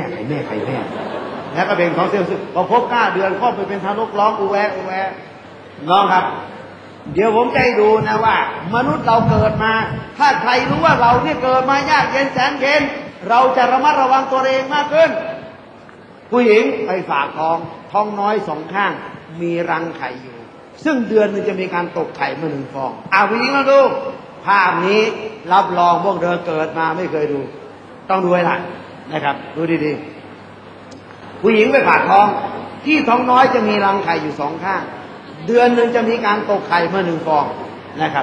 C: แล้วก็เป็นของเซลล์พอพบ9 เดือนก็ไปเป็นทารกร้องอูแวน้องครับเดี๋ยวผมจะให้ดูนะว่ามนุษย์เราเกิดมาถ้าใครรู้ว่าเราเนี่ยเกิดมายากเย็นแสนเข็ญเราจะระมัดระวังตัวเองมากขึ้นผู้หญิงไปฝากท้องน้อย2 ข้างมีรังไข่อยู่ซึ่งเดือนนึงจะมีการตกไข่มา1 ฟองผู้หญิงมาดูภาพนี้รับรองพวกเธอเกิดมาไม่เคยดูต้องดูให้ได้นะครับดูดีๆผู้หญิงไปฝากท้องที่ท้องน้อยจะมีรังไข่อยู่2 ข้างเดือนนึงจะมีการตกไข่มา1 ฟองนะครับ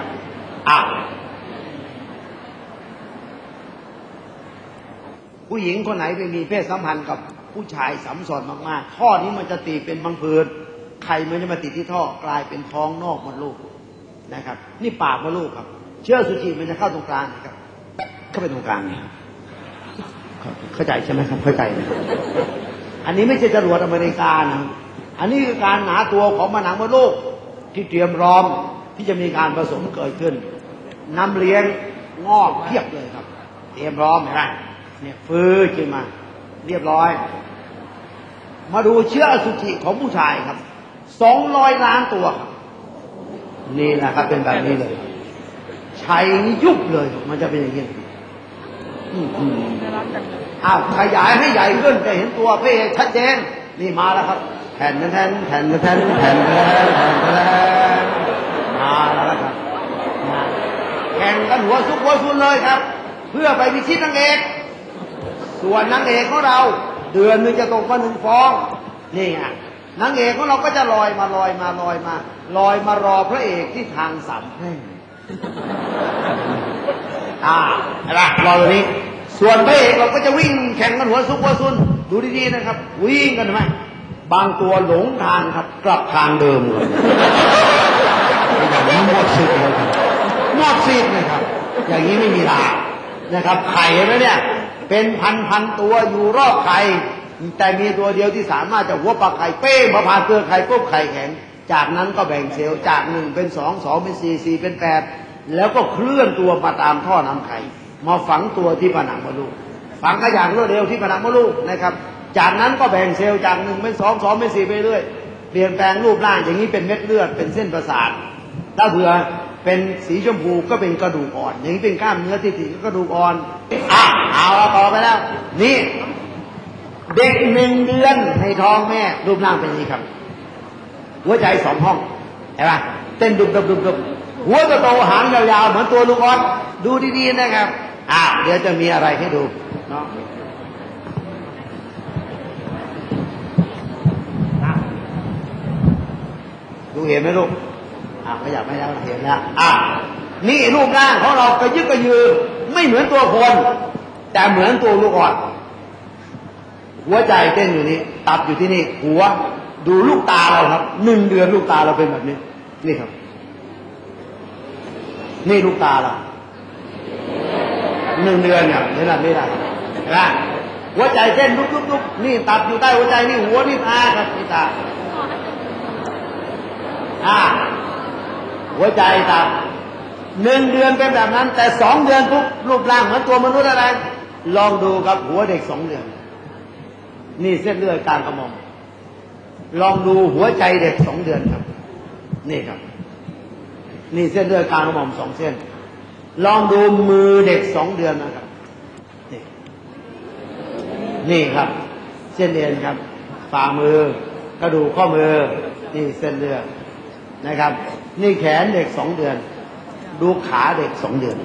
C: ผู้หญิงคนไหนไปมีเพศสัมพันธ์กับผู้ชายสัมสอนมากๆท่อนี้มันจะตีเป็นบางผืนไข่มันจะมาติดที่ท่อกลายเป็นท้องนอกมดลูกนะครับนี่ปากมดลูกครับเชื้อสุจิมันจะเข้าตรงกลางนะครับเข้าไปตรงกลางนี่เข้าใจใช่ไหมครับเข้าใจนะอันนี้ไม่ใช่จรวดอเมริกานะอันนี้คือการหนาตัวของผนังมดลูกที่เตรียมพร้อมที่จะมีการผสมเกิดขึ้นน้ำเลี้ยงงอกเพียบเลยครับเตรียมพร้อมเห็นไหมเนี่ยฟื้นขึ้นมาเรียบร้อยมาดูเชื้ออสุจิของผู้ชายครับ200 ล้านตัวครับนี่นะครับเป็นแบบนี้เลยชัยนี่ยุบเลยมันจะเป็นอย่างนี้ขยายให้ใหญ่ขึ้นจะเห็นตัวพระเอกชัดเจนนี่มาแล้วครับแผ่นมาแล้วครับแข่งกันหัวซุกหัวซุนเลยครับเพื่อไปพิชิตนางเอกส่วนนางเอกของเราเดือนนึงจะตกมา1 ฟองนี่ไงนางเอกของเราก็จะลอยมารอพระเอกที่ทางสามแพร่งเห็นไหมรอตรงนี้ส่วนพระเอกเราก็จะวิ่งแข่งกันหัวซุกหัวซุนดูดีๆนะครับวิ่งกันไหมบางตัวหลงทางครับกลับทางเดิมเลยอย่างนี้หมดสิทธิ์เลยครับอย่างนี้ไม่มีทางนะครับไข่แล้วเนี่ยเป็นพันตัวอยู่รอบไข่แต่มีตัวเดียวที่สามารถจะหัวปากไข่เป้งมาผ่านเปลือกไข่ปุ๊บไข่แข็งจากนั้นก็แบ่งเซลล์จาก1เป็น2 2เป็น4 4เป็น8แล้วก็เคลื่อนตัวมาตามท่อน้ำไข่มาฝังตัวที่ผนังมดลูกฝังก็อย่างรวดเร็วที่ผนังมดลูกนะครับจากนั้นก็แบ่งเซลล์จาก1เป็น2 2เป็น4ไปเรื่อยเปลี่ยนแปลงรูปร่างอย่างนี้เป็นเม็ดเลือดเป็นเส้นประสาทถ้าเผื่อเป็นสีชมพูก็เป็นกระดูกอ่อนอย่างนี้เป็นกล้ามเนื้อที่ติดกระดูกอ่อนเอาต่อไปแล้วนี่เด็ก1 เดือนในท้องแม่รูปร่างเป็นอย่างนี้ครับหัวใจ2 ห้องเห็นไหมเต้นดุบหัวโตหางยาวๆเหมือนตัวลูกออสดูดีๆนะครับเดี๋ยวจะมีอะไรให้ดูเนาะดูเห็นไหมลูกขยับไม่ได้เห็นแล้วนี่รูปร่างของเรากระยึกกระยือไม่เหมือนตัวคนแต่เหมือนตัวลูกออสหัวใจเต้นอยู่นี่ตับอยู่ที่นี่หัวดูลูกตาเราครับ1 เดือนลูกตาเราเป็นแบบนี้นี่ครับนี่ลูกตาเรา1 เดือนเนี่ยเห็นไหมไม่ได้นะหัวใจเต้นลุกนี่ตับอยู่ใต้หัวใจนี่หัวนี่ตาครับนี่ตาหัวใจตับ1 เดือนเป็นแบบนั้นแต่2 เดือนปุ๊บรูปร่างเหมือนตัวมนุษย์อะไรลองดูครับหัวเด็ก2 เดือนนี่เส้นเลือดกลางกระหม่อมลองดูหัวใจเด็ก2 เดือนครับนี่ครับนี่เส้นเลือดกลางกระหม่อม2 เส้นลองดูมือเด็ก2 เดือนนะครับนี่ครับเส้นเอ็นครับฝ่ามือกระดูกข้อมือนี่เส้นเลือดนะครับนี่แขนเด็ก2 เดือนดูขาเด็ก2 เดือน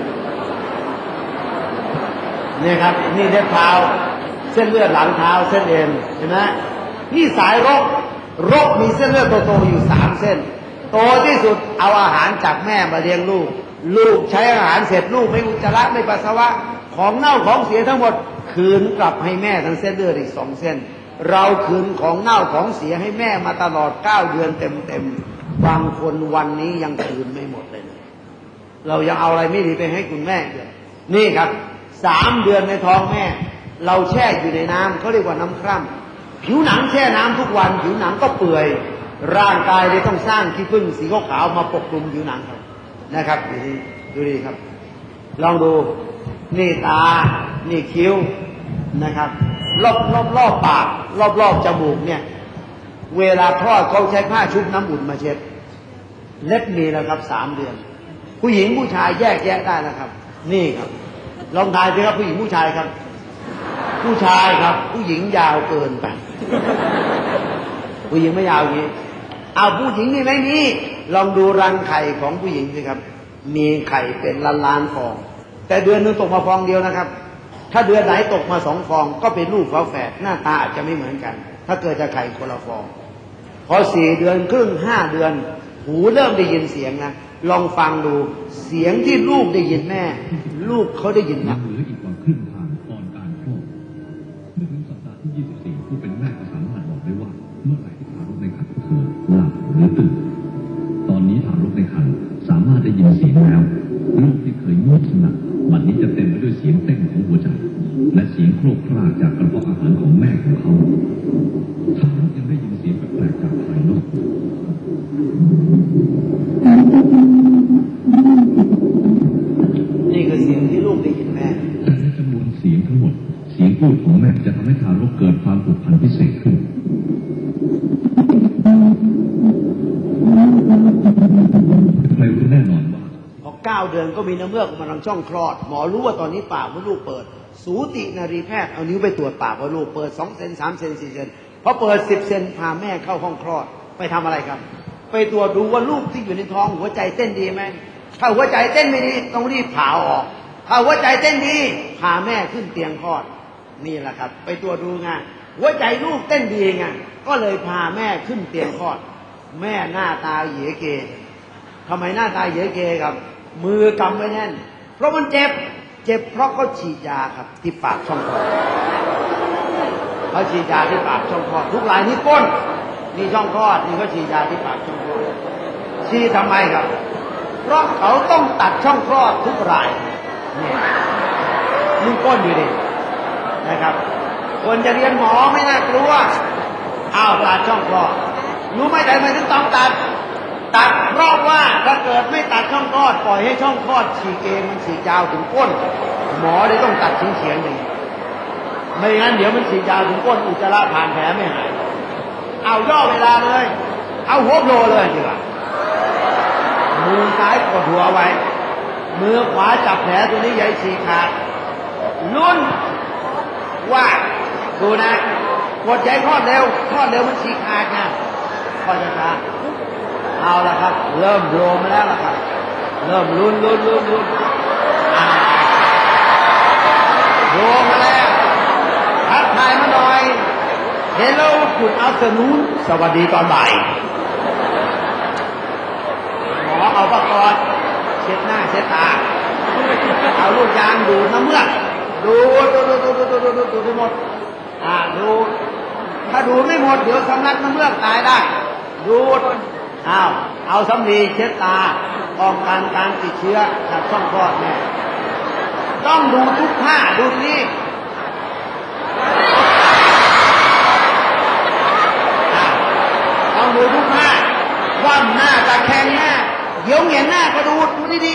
C: นี่ครับนี่เล็บเท้าเส้นเลือดหลังเท้าเส้นเอ็นเห็นไหมนี่สายรกมีเส้นเลือดโตๆอยู่3 เส้นโตที่สุดเอาอาหารจากแม่มาเลี้ยงลูกใช้อาหารเสร็จลูกไม่อุจจาระไม่ปัสสาวะของเน่าของเสียทั้งหมดคืนกลับให้แม่ทั้งเส้นเลือดอีก2 เส้นเราคืนของเน่าของเสียให้แม่มาตลอด9 เดือนเต็มบางคนวันนี้ยังคืนไม่หมดเลยเรายังเอาอะไรไม่ดีไปให้คุณแม่เลยนี่ครับ3 เดือนในท้องแม่เราแช่อยู่ในน้ำเขาเรียกว่าน้ำคร่ำผิวหนังแช่น้ำทุกวันผิวหนังก็เปื่อยร่างกายเลยต้องสร้างขี้ผึ้งสีขาวๆมาปกคลุมผิวหนังครับนะครับดูดีครับลองดูนี่ตานี่คิ้วนะครับรอบปากรอบจมูกเนี่ยเวลาคลอดเขาใช้ผ้าชุบน้ำอุ่นมาเช็ดเล็บมีแล้วครับ3 เดือนผู้หญิงผู้ชายแยกแยะได้นะครับนี่ครับลองทายสิครับผู้หญิงผู้ชายครับผู้ชายครับผู้หญิงยาวเกินไปผู้หญิงไม่ยาวอย่างนี้ผู้หญิงนี่ไม่มีลองดูรังไข่ของผู้หญิงสิครับมีไข่เป็นล้านฟองแต่เดือนนึงตกมาฟองเดียวนะครับถ้าเดือนไหนตกมา2 ฟองก็เป็นลูกฝาแฝดหน้าตาอาจจะไม่เหมือนกันถ้าเกิดจะไข่คนละฟองพอ4 เดือนครึ่ง5 เดือนหูเริ่มได้ยินเสียงนะลองฟังดูเสียงที่ลูกได้ยินแม่ลูกเขาได้ยินนะ
G: เหลืออีกกว่าครึ่งทางก่อนการคลอดเมื่อถึงสัปดาห์ที่24ผู้เป็นแม่ก็สามารถบอกได้ว่าเมื่อไหร่ที่ทารกในครรภ์เธอหลับหรือตื่นตอนนี้ทารกในครรภ์สามารถได้ยินเสียงแล้วลูกที่เคยเงียบสงัดบัดนี้จะเต็มไปด้วยเสียงเต้นของหัวใจและเสียงโครกครากจากกระเพาะอาหารของแม่ของเขาทารกยังได้ยินเสียงแปลกๆจากภายนอก
C: นี่คือเสียงที่ลูกได้ยินแม่
G: แต่ในจำนวนเสียงทั้งหมดเสียงพูดของแม่จะทำให้ทารกเกิดความผูกพันพิเศษขึ้นใครรู้แน่นอนว่า
C: พอ9 เดือนก็มีน้ำเมือกมาทางช่องคลอดหมอรู้ว่าตอนนี้ปากมดลูกเปิดสูตินรีแพทย์เอานิ้วไปตรวจปากมดลูกเปิด2 เซน3 เซน4 เซนพอเปิด10 เซนพาแม่เข้าห้องคลอดไปทำอะไรครับไปตรวจดูว่าลูกที่อยู่ในท้องหัวใจเต้นดีไหมถ้าหัวใจเต้นไม่ดีต้องรีบผ่าออกถ้าหัวใจเต้นดีพาแม่ขึ้นเตียงคลอดนี่แหละครับไปตรวจดูไงหัวใจลูกเต้นดีไงก็เลยพาแม่ขึ้นเตียงคลอดแม่หน้าตาเหยเกทำไมหน้าตาเหยเกครับมือกำไว้แน่นเพราะมันเจ็บเพราะเขาฉีดยาครับที่ปากช่องคลอดเขาฉีดยาที่ปากช่องคลอดทุกรายนี่ก้นนี่ช่องคลอดนี่เขาฉีดยาที่ปากช่องคลอดฉีดทำไมครับเพราะเขาต้องตัดช่องคลอดทุกรายนี่ก้นอยู่ดินะครับคนจะเรียนหมอไม่น่ากลัวตัดช่องคลอดรู้ไหมทำไมถึงต้องตัดเพราะว่าถ้าเกิดไม่ตัดช่องคลอดปล่อยให้ช่องคลอดฉีกเองมันฉีกยาวถึงก้นหมอเลยต้องตัดเฉียงๆอย่างนี้ไม่งั้นเดี๋ยวมันฉีกยาวถึงก้นอุจจาระผ่านแผลไม่หายเอาย่อเวลาเลยเอาหัวโผล่เลยดีกว่ามือซ้ายกดหัวไว้มือขวาจับแผลตัวนี้ใหญ่ฉีกขาดลุ้นว่าดูนะกดใหญ่คลอดเร็วมันฉีกขาดไงคลอดช้าเอาละครับเริ่มโผล่มาแล้วล่ะครับเริ่มลุ้นโผล่มาแล้วทักทายมาหน่อยHello Good afternoon สวัสดีตอนบ่ายหมอเอาปากกอดเช็ดหน้าเช็ดตาเอาลูกยางดูดน้ำเมือกดูให้หมดดูถ้าดูไม่หมดเดี๋ยวสำลักน้ำเมือกตายได้ดูดเอาสำลีเช็ดตาป้องกันการติดเชื้อจากช่องคลอดแม่ต้องดูทุกท่าดูนี่ต้องดูทุกท่าว่ำหน้าตะแคงหน้าเดี๋ยวเหงียนหน้าก็ดูดี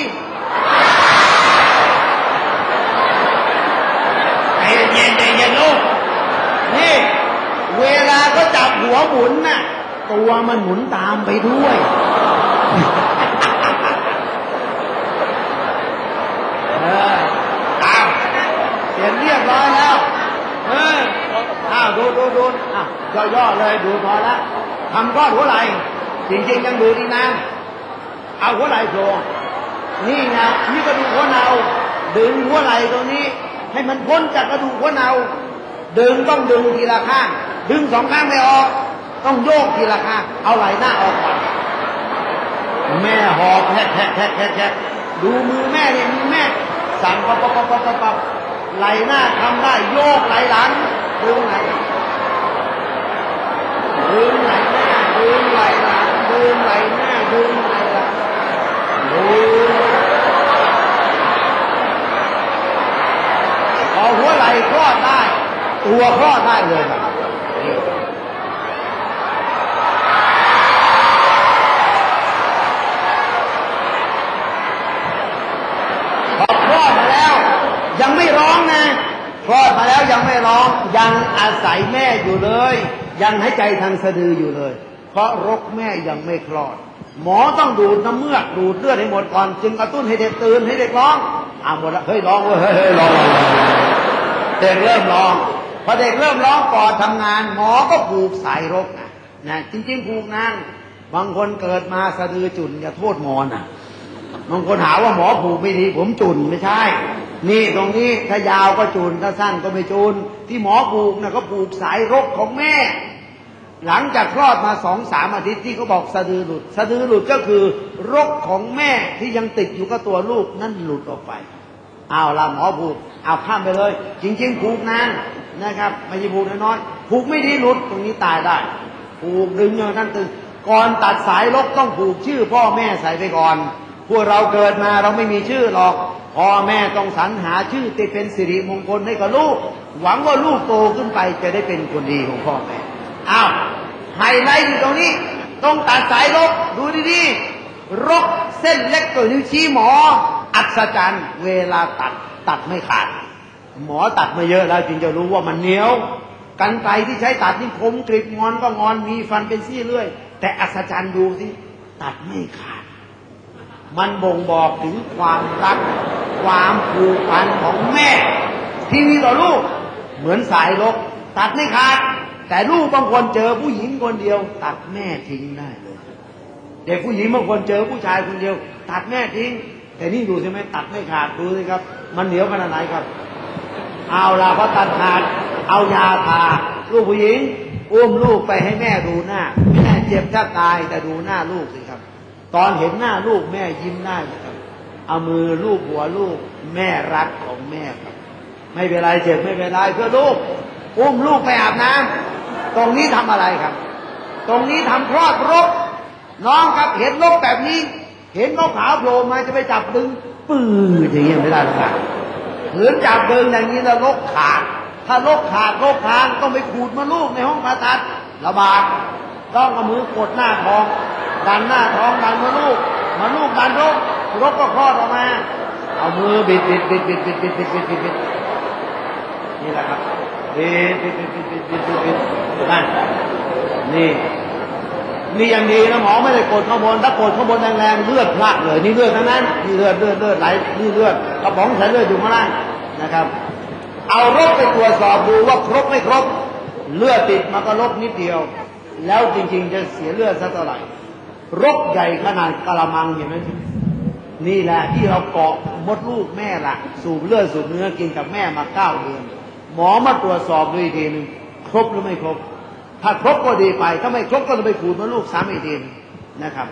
C: ใจเย็นลูกนี่เวลาก็จับหัวหมุนน่ะตัวมันหมุนตามไปด้วยเสร็จเรียบร้อยแล้วดูย่อๆเลยดูพอแล้วทำก้อนหัวไหล่จริงๆยังดูดีนะเอาหัวไหล่โผล่นี่ไงนี่กระดูกหัวเนาดึงหัวไหล่ตรงนี้ให้มันพ้นจากกระดูกหัวเนาต้องดึงทีละข้างดึงสองข้างไม่ออกต้องโยกทีละข้างเอาไหล่หน้าออกก่อนแม่หอบแทะดูมือแม่เนี่ยมือแม่สั่นปั๊บไหล่หน้าทำได้โยกไหล่หลังดึงไหล่หน้าดึงไหล่หลังดึงไหล่หลังพอหัวไหล่คลอดได้ตัวคลอดได้เลยครับพอคลอดมาแล้วยังไม่ร้องนะคลอดมาแล้วยังไม่ร้องยังอาศัยแม่อยู่เลยยังหายใจทางสะดืออยู่เลยเพราะรกแม่ยังไม่คลอดหมอต้องดูดน้ำเมือกดูดเลือดให้หมดก่อนจึงกระตุ้นให้เด็กตื่นให้เด็กร้องหมดแล้วเฮ้ยร้องเว้ยเฮ้ยร้องเด็กเริ่มร้องพอเด็กเริ่มร้องปอดทำงานหมอก็ผูกสายรกนะจริงๆผูกนานบางคนเกิดมาสะดือจุ่นอย่าโทษหมอนะบางคนหาว่าหมอผูกไม่ดีผมจุ่นไม่ใช่นี่ตรงนี้ถ้ายาวก็จุ่นถ้าสั้นก็ไม่จุ่นที่หมอผูกนะก็ผูกสายรกของแม่หลังจากคลอดมา 2-3 อาทิตย์ที่เขาบอกสะดือหลุดก็คือรกของแม่ที่ยังติดอยู่กับตัวลูกนั่นหลุดออกไปเอาละหมอผูกเอาข้ามไปเลยจริงๆผูกนานนะครับไม่ใช่ผูกน้อยๆผูกไม่ดีหลุดตรงนี้ตายได้ผูกดึงอย่างนั้นตึงก่อนตัดสายรกต้องผูกชื่อพ่อแม่ใส่ไปก่อนพวกเราเกิดมาเราไม่มีชื่อหรอกพ่อแม่ต้องสรรหาชื่อที่เป็นสิริมงคลให้กับลูกหวังว่าลูกโตขึ้นไปจะได้เป็นคนดีของพ่อแม่ไฮไลท์อยู่ตรงนี้ต้องตัดสายรกดูดีๆรกเส้นเล็กตัวนิ้วชี้หมออัศจรรย์เวลาตัดไม่ขาดหมอตัดมาเยอะแล้วจึงจะรู้ว่ามันเหนียวกรรไกรที่ใช้ตัดนี่คมกริบงอนก็งอนมีฟันเป็นซี่เลื่อยแต่อัศจรรย์ดูสิตัดไม่ขาดมันบ่งบอกถึงความรักความผูกพันของแม่ที่มีต่อลูกเหมือนสายรกตัดไม่ขาดแต่ลูกบางคนเจอผู้หญิงคนเดียวตัดแม่ทิ้งได้เลยเด็กผู้หญิงบางคนเจอผู้ชายคนเดียวตัดแม่ทิ้งแต่นี่ดูใช่ไหมตัดไม่ขาดดูสิครับมันเหนียวขนาดไหนครับเอาล่ะพอตัดขาดเอายาทาลูกผู้หญิงอุ้มลูกไปให้แม่ดูหน้าแม่เจ็บแทบตายแต่ดูหน้าลูกสิครับตอนเห็นหน้าลูกแม่ยิ้มได้ครับเอามือลูบหัวลูกแม่รักของแม่ครับไม่เป็นไรเจ็บไม่เป็นไรเพื่อลูกอุ้มลูกไปอาบน้ำตรงนี้ทำอะไรครับตรงนี้ทำคลอดรกน้องครับเห็นรกแบบนี้เห็นนกขาวโผล่มาจะไปจับดึงปื้ออย่างนี้ไม่ได้หรอกหรือจับดึงอย่างนี้แล้วรกขาดถ้ารกขาดรกทางต้องไปขูดมาลูกในห้องผ่าตัดระบาดต้องเอามือกดหน้าท้องดันหน้าท้องดันมดลูกดันรกก็คลอดออกมาเอามือบิดนี่แหละครับบิดนั่นนี่ยังดีนะหมอไม่ได้กดข้างบนถ้ากดข้างบนแรงๆเลือดพลาดเลยนี่เลือดทั้งนั้นนี่เลือดไหลนี่เลือดกระป๋องใส่เลือดอยู่ข้างล่างนะครับเอารกไปตรวจสอบดูว่าครบไม่ครบเลือดติดมันก็ลดนิดเดียวแล้วจริงๆจะเสียเลือดสักเท่าไหร่รกใหญ่ขนาดกะละมังเห็นไหมนี่แหละที่เราเกาะมดลูกแม่ละสูบเลือดสูบเนื้อกินกับแม่มา9 เดือนหมอมาตรวจสอบดูอีกทีนึงครบหรือไม่ครบถ้าครบก็ดีไปถ้าไม่ครบก็ต้องไปขูดมดลูกซ้ำอีกทีนะครับ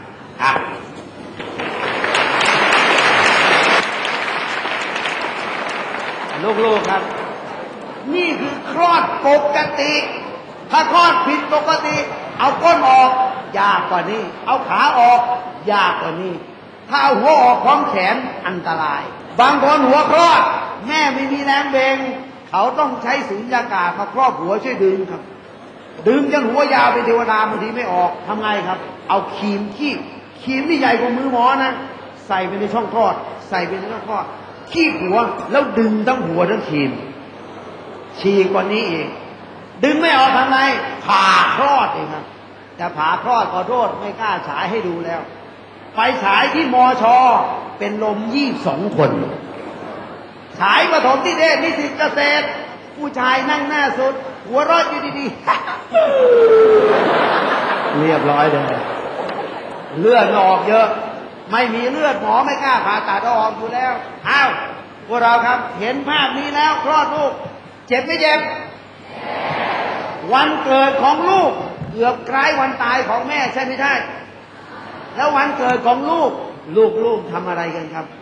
C: ลูกๆครับนี่คือคลอดปกติถ้าคลอดผิดปกติเอาก้นออกยากกว่านี้เอาขาออกยากกว่านี้ถ้าเอาหัวออกพร้อมแขนอันตรายบางคนหัวคลอดแม่ไม่มีแรงเบ่งเขาต้องใช้สุญญากาศมาครอบหัวช่วยดึงครับดึงจนหัวยาวเป็นเทวดาบางทีไม่ออกทำไงครับเอาครีมที่ใหญ่กว่ามือหมอนะใส่ไปในช่องคลอดใส่ไปในช่องคลอดขี้หัวแล้วดึงทั้งหัวทั้งครีมฉีกกว่านี้เองดึงไม่ออกทำไงผ่าคลอดเองครับแต่ผ่าคลอดขอโทษไม่กล้าฉายให้ดูแล้วไปฉายที่มช.เป็นลม22 คนฉายปฐมนิเทศนิสิตเกษตรผู้ชายนั่งหน้าสุดหัวเราะดีๆเรียบร้อยเลยเลือดออกเยอะไม่มีเลือดหมอไม่กล้าผ่าตัดออกอยู่แล้วอ้าวพวกเราครับเห็นภาพนี้แล้วคลอดลูกเจ็บไม่เจ็บวันเกิดของลูกเกือบคล้ายวันตายของแม่ใช่ไม่ใช่แล้ววันเกิดของลูกทำอะไรกันครับ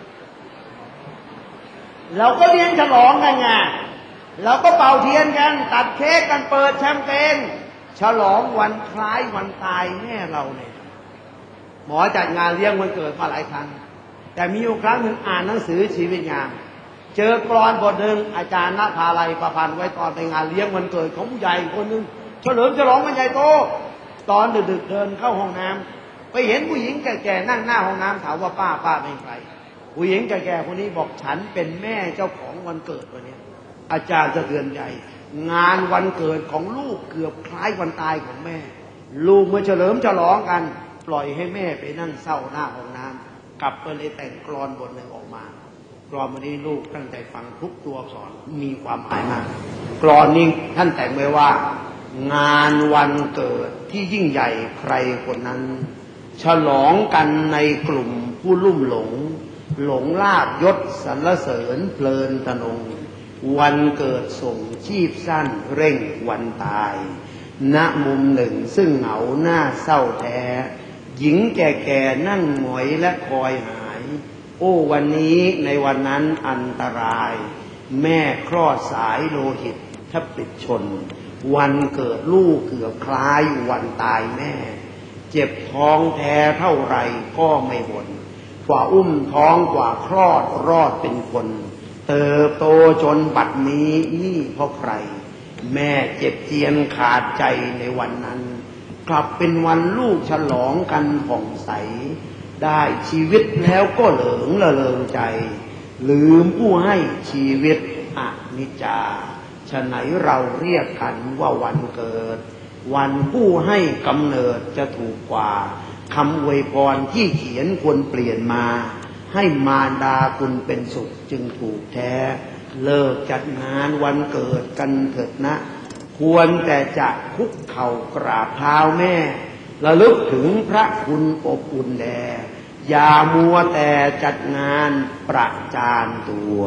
C: เราก็เลี้ยงฉลองกันไงเราก็เป่าเทียนกันตัดเค้กกันเปิดแชมเปญฉลองวันคล้ายวันตายแม่เราเนี่ยหมอจัดงานเลี้ยงวันเกิดมาหลายครั้งแต่มีอยู่ครั้งหนึ่งอ่านหนังสือชีวิตงามเจอกลอนบทหนึ่งอาจารย์ณภาลัยประพันธ์ไว้ตอนไปงานเลี้ยงวันเกิดของผู้ใหญ่คนหนึ่งเฉลิมฉลองกันใหญ่โตตอนดึกๆเดินเข้าห้องน้ำไปเห็นผู้หญิงแก่ๆนั่งหน้าห้องน้ำถามว่าป้าเป็นใครผู้หญิงแก่ๆคนนี้บอกฉันเป็นแม่เจ้าของวันเกิดวันนี้อาจารย์สะเทือนใจงานวันเกิดของลูกเกือบคล้ายวันตายของแม่ลูกเมื่อเฉลิมฉลองกันปล่อยให้แม่ไปนั่งเศร้าหน้าห้องน้ำกลับไปเลยแต่งกลอนบทหนึ่งออกมากลอนวันนี้ลูกตั้งใจฟังทุกตัวอักษรมีความหมายมากกลอนนี้ท่านแต่งไว้ว่างานวันเกิดที่ยิ่งใหญ่ใครคนนั้นฉลองกันในกลุ่มผู้ลุ่มหลงลาภยศสรรเสริญเพลินตะนงวันเกิดส่งชีพสั้นเร่งวันตายณมุมหนึ่งซึ่งเหงาหน้าเศร้าแท้หญิงแก่ๆนั่งหงอยและคอยหายโอ้วันนี้ในวันนั้นอันตรายแม่คลอดสายโลหิตแทบติดชนวันเกิดลูกเกือบคล้ายวันตายแม่เจ็บท้องแท้เท่าไรก็ไม่บ่นกว่าอุ้มท้องกว่าคลอดรอดเป็นคนเติบโตจนบัดนี้นี่เพราะใครแม่เจ็บเจียนขาดใจในวันนั้นกลับเป็นวันลูกฉลองกันผ่องใสได้ชีวิตแล้วก็เหลิงละเลงใจลืมผู้ให้ชีวิตอนิจจาฉะไหนเราเรียกกันว่าวันเกิดวันผู้ให้กำเนิดจะถูกกว่าคำอวยพรที่เขียนควรเปลี่ยนมาให้มารดาคุณเป็นสุขจึงถูกแท้เลิกจัดงานวันเกิดกันเถิดนะควรแต่จะคุกเข่ากราบเท้าแม่ระลึกถึงพระคุณอบอุ่นแด่อย่ามัวแต่จัดงานประจานตัว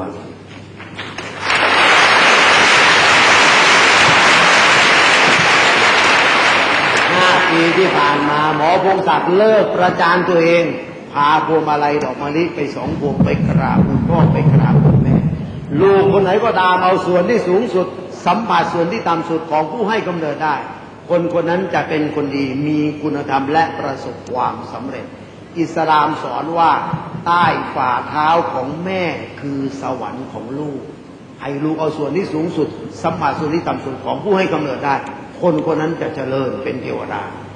C: 5 ปีที่ผ่านมาหมอพงศักดิ์เลิกประจานตัวเองพาพวงมาลัยดอกมะลิไป2 พวงไปกราบคุณพ่อไปกราบคุณแม่ลูกคนไหนก็ตามเอาส่วนที่สูงสุดสัมผัสส่วนที่ต่ำสุดของผู้ให้กำเนิดได้คนคนนั้นจะเป็นคนดีมีคุณธรรมและประสบความสำเร็จอิสลามสอนว่าใต้ฝ่าเท้าของแม่คือสวรรค์ของลูกให้ลูกเอาส่วนที่สูงสุดสัมผัสส่วนที่ต่ำสุดของผู้ให้กำเนิดได้คนคนนั้นจะเจริญเป็นเทวดา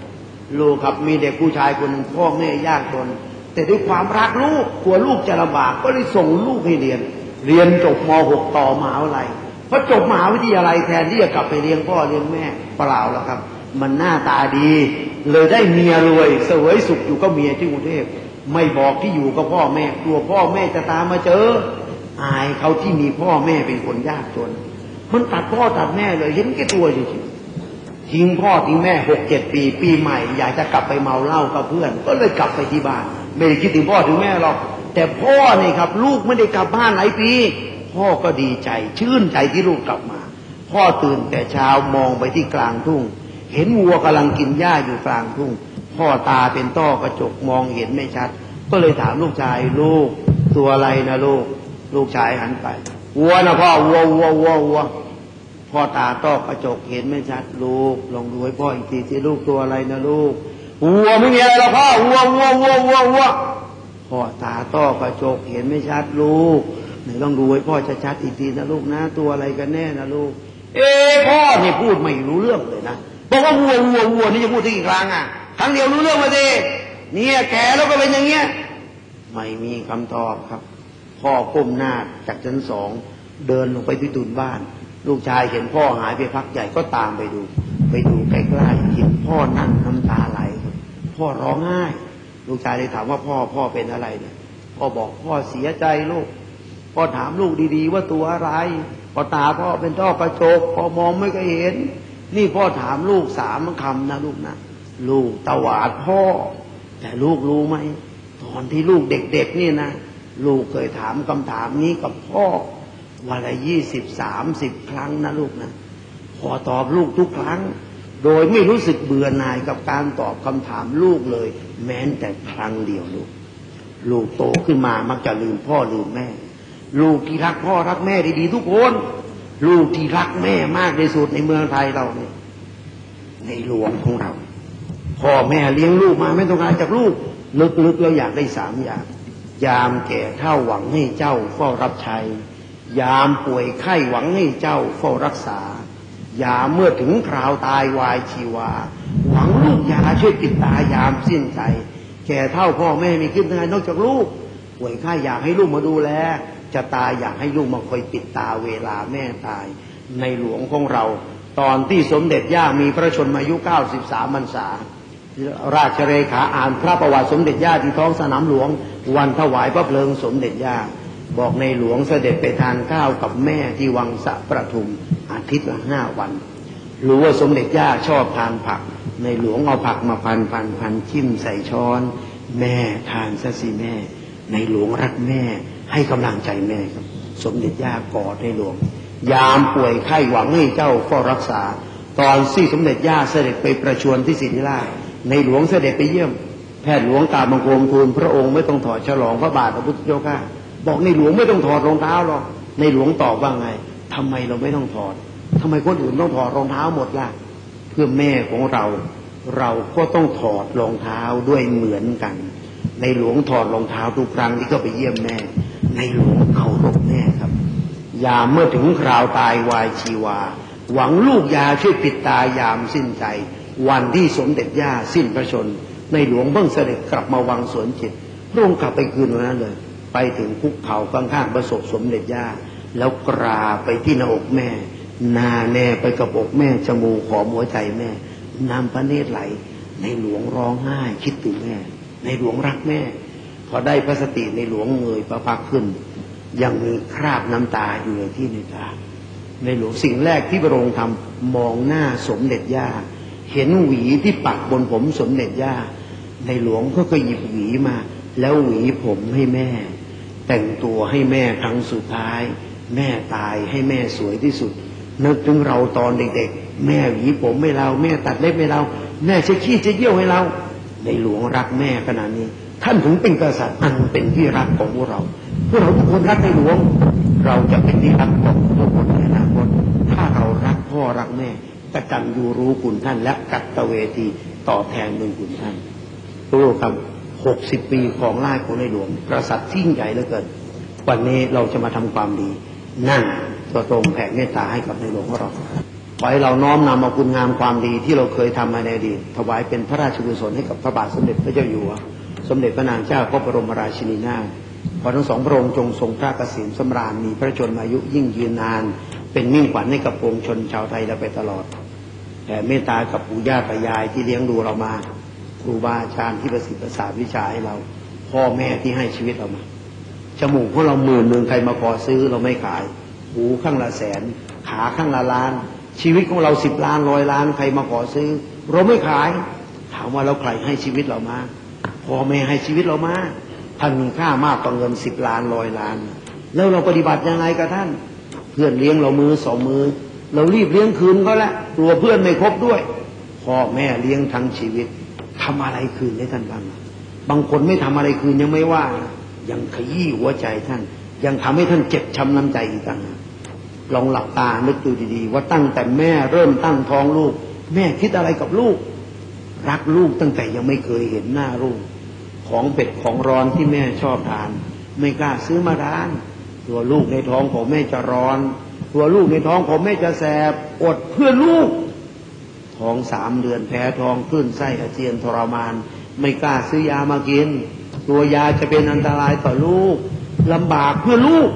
C: ลูกครับมีเด็กผู้ชายคนหนึ่งพ่อแม่ยากจนแต่ด้วยความรักลูกกลัวลูกจะลำบากก็เลยส่งลูกให้เรียนจบม.6 ต่อมหาวิทยาลัยพอจบมหาวิทยาลัยแทนที่จะกลับไปเลี้ยงพ่อเลี้ยงแม่เปล่าแล้วครับมันหน้าตาดีเลยได้เมียรวยเสวยสุขอยู่กับเมียที่กรุงเทพไม่บอกที่อยู่กับพ่อแม่กลัวพ่อแม่จะตามมาเจออายเขาที่มีพ่อแม่เป็นคนยากจนมันตัดพ่อตัดแม่เลยเห็นแก่ตัวจริงๆทิ้งพ่อทิ้งแม่6-7 ปีใหม่อยากจะกลับไปเมาเหล้ากับเพื่อนก็เลยกลับไปที่บ้านไม่ได้คิดถึงพ่อถึงแม่หรอกแต่พ่อนี่ครับลูกไม่ได้กลับบ้านหลายปีพ่อก็ดีใจชื่นใจที่ลูกกลับมาพ่อตื่นแต่เช้ามองไปที่กลางทุ่งเห็นวัวกำลังกินหญ้าอยู่กลางทุ่งพ่อตาเป็นต้อกระจกมองเห็นไม่ชัดก็เลยถามลูกชายลูกตัวอะไรนะลูกชายหันไปวัวนะพ่อวัวพ่อตาต้อกระจกเห็นไม่ชัดลูกลองดูให้พ่ออีกทีสิลูกตัวอะไรนะลูกวัวไม่มีอะไรหรอกพ่อวัวพ่อตาต้อกระจกเห็นไม่ชัดลูกไหนลองดูให้พ่อชัดๆอีกทีนะลูกนะตัวอะไรกันแน่นะลูกพ่อนี่พูดไม่รู้เรื่องเลยนะบอกว่าวัวนี่จะพูดที่กี่ครั้งอ่ะครั้งเดียวรู้เรื่องมาดิเนี่ยแก่แล้วก็เป็นอย่างเงี้ยไม่มีคำตอบครับพ่อก้มหน้าจากชั้น2เดินลงไปที่ตูนบ้านลูกชายเห็นพ่อหายไปพักใหญ่ก็ตามไปดูใกล้ๆเห็นพ่อนั่งน้ำตาไหลพ่อร้องไห้ลูกชายเลยถามว่าพ่อเป็นอะไรเนี่ยพ่อบอกพ่อเสียใจลูกพ่อถามลูกดีๆว่าตัวอะไรพอตาพ่อเป็นต้อกระจกพ่อมองไม่เคยเห็นนี่พ่อถามลูก3 คำนะลูกนะลูกตวาดพ่อแต่ลูกรู้ไหมตอนที่ลูกเด็กๆนี่นะลูกเคยถามคำถามนี้กับพ่อวันละ20-30 ครั้งนะลูกนะพ่อตอบลูกทุกครั้งโดยไม่รู้สึกเบื่อหน่ายกับการตอบคำถามลูกเลยแม้แต่ครั้งเดียวลูกโตขึ้นมามักจะลืมพ่อลืมแม่ลูกที่รักพ่อรักแม่ดีๆทุกคนลูกที่รักแม่มากที่สุดในเมืองไทยเราเนี่ยในหลวงของเราพ่อแม่เลี้ยงลูกมาไม่ต้องการจากลูกลึกๆเราอยากได้3 อย่างยามแก่เฒ่าหวังให้เจ้าเฝ้ารับใช้ยามป่วยไข้หวังให้เจ้าเฝ้ารักษายามเมื่อถึงคราวตายวายชีวาหวังลูกยาช่วยปิดตายามสิ้นใจแก่เฒ่าพ่อแม่ไม่คิดอะไรนอกจากลูกป่วยไข้อยากให้ลูกมาดูแลจะตายอยากให้ลูกมาคอยปิดตาเวลาแม่ตายในหลวงของเราตอนที่สมเด็จย่ามีพระชนมายุ93 พรรษาราชเลขาอ่านพระประวัติสมเด็จย่าที่ท้องสนามหลวงวันถวายพระเพลิงสมเด็จย่าบอกในหลวงเสด็จไปทานข้าวกับแม่ที่วังสะประทุมอาทิตย์ละ5 วันรู้ว่าสมเด็จย่าชอบทานผักในหลวงเอาผักมาพันจิ้มใส่ช้อนแม่ทานซะสิแม่ในหลวงรักแม่ให้กำลังใจแม่ครับสมเด็จย่ากอดในหลวงยามป่วยไข้หวังให้เจ้าเฝ้ารักษาตอนที่สมเด็จย่าเสด็จไปประชวรที่ศิริราชในหลวงเสด็จไปเยี่ยมแพทย์หลวงกราบบังคมทูลพระองค์ไม่ต้องถอดฉลองพระบาทพระพุทธเจ้าข้าบอกในหลวงไม่ต้องถอดรองเท้าหรอกในหลวงตอบว่าไงทำไมเราไม่ต้องถอดทำไมคนอื่นต้องถอดรองเท้าหมดล่ะเพื่อแม่ของเราก็ต้องถอดรองเท้าด้วยเหมือนกันในหลวงถอดรองเท้าทุกครั้งที่ก็ไปเยี่ยมแม่ในหลวงเคารพแม่ครับยามเมื่อถึงคราวตายวายชีวาหวังลูกยาช่วยปิดตายามสิ้นใจวันที่สมเด็จย่าสิ้นพระชนในหลวงเพิ่งเสด็จกลับมาวังสวนจิตพระองค์กลับไปคืนวันนั้นเลยไปถึงคุกเข่าข้างๆประสบสมเด็จย่าแล้วกราบไปที่หน้าอกแม่หน้าแน่ไปกับอกแม่จมูกหอมหัวใจแม่น้ำพระเนตรไหลในหลวงร้องไห้คิดถึงแม่ในหลวงรักแม่พอได้พระสติในหลวงเงยพระพักขึ้นยังมีคราบน้ำตาอยู่ที่ในตาในหลวงสิ่งแรกที่พระองค์ทำมองหน้าสมเด็จย่าเห็นหวีที่ปักบนผมสมเด็จย่าในหลวงก็หยิบหวีมาแล้วหวีผมให้แม่แต่งตัวให้แม่ครั้งสุดท้ายแม่ตายให้แม่สวยที่สุดนึกถึงเราตอนเด็กๆแม่หวีผมให้เราแม่ตัดเล็บให้เราแม่เช็ดขี้เช็ดเยี่ยวให้เราในหลวงรักแม่ขนาดนี้ท่านถึงเป็นกษัตริย์อันเป็นที่รักของพวกเราทุกคนรักในหลวงเราจะเป็นที่รักของทุกคนในอนาคตถ้าเรารักพ่อรักแม่กตัญญูรู้คุณท่านและกัตตเวทีตอบแทนบุญคุณท่านรู้ครับ60 ปีของราชของในหลวงกษัตริย์ที่ยิ่งใหญ่เหลือเกินวันนี้เราจะมาทำความดีนั่งตัวตรงแผ่เมตตาให้กับในหลวงของเราขอให้เราน้อมนำเอาคุณงามความดีที่เราเคยทำมาในอดีตถวายเป็นพระราชกุศลให้กับพระบาทสมเด็จพระเจ้าอยู่หัวสมเด็จพระนางเจ้าพระบรมราชินีนาถขอทั้งสองพระองค์จงทรงพระเกษมสำราญมีพระชนมายุยิ่งยืนนานเป็นมิ่งขวัญให้กับปวงชนชาวไทยและไปตลอดแต่เมตตากับปู่ย่าตายายที่เลี้ยงดูเรามาครูบาอาจารย์ที่ประสิทธิ์ประสาทวิชาให้เราพ่อแม่ที่ให้ชีวิตเรามาจมูกของเรา10,000ใครมาขอซื้อเราไม่ขายหูข้างละแสนขาข้างละล้านชีวิตของเรา10 ล้าน100 ล้านใครมาขอซื้อเราไม่ขายถามว่าเราใครให้ชีวิตเรามาพ่อแม่ให้ชีวิตเรามาท่านมีค่ามากกว่าเงิน10 ล้าน100 ล้านแล้วเราปฏิบัติยังไงกับท่านเพื่อนเลี้ยงเรามือ2 มือเรารีบเลี้ยงคืนเขาละตัวเพื่อนไม่ครบด้วยพ่อแม่เลี้ยงทั้งชีวิตทำอะไรคืนให้ท่านบ้างบางคนไม่ทำอะไรคืนยังไม่ว่ายังขยี้หัวใจท่านยังทำให้ท่านเจ็บช้ำน้ำใจอีกต่างหากลองหลับตานึกดูดีๆว่าตั้งแต่แม่เริ่มตั้งท้องลูกแม่คิดอะไรกับลูกรักลูกตั้งแต่ยังไม่เคยเห็นหน้าลูกของเผ็ดของร้อนที่แม่ชอบทานไม่กล้าซื้อมาทานตัวลูกในท้องของแม่จะร้อนตัวลูกในท้องของแม่จะแสบอดเพื่อลูกท้อง3 เดือนแพ้ท้องคลื่นไส้อาเจียนทรมานไม่กล้าซื้อยามากินตัวยาจะเป็นอันตรายต่อลูกลำบากเพื่อลูก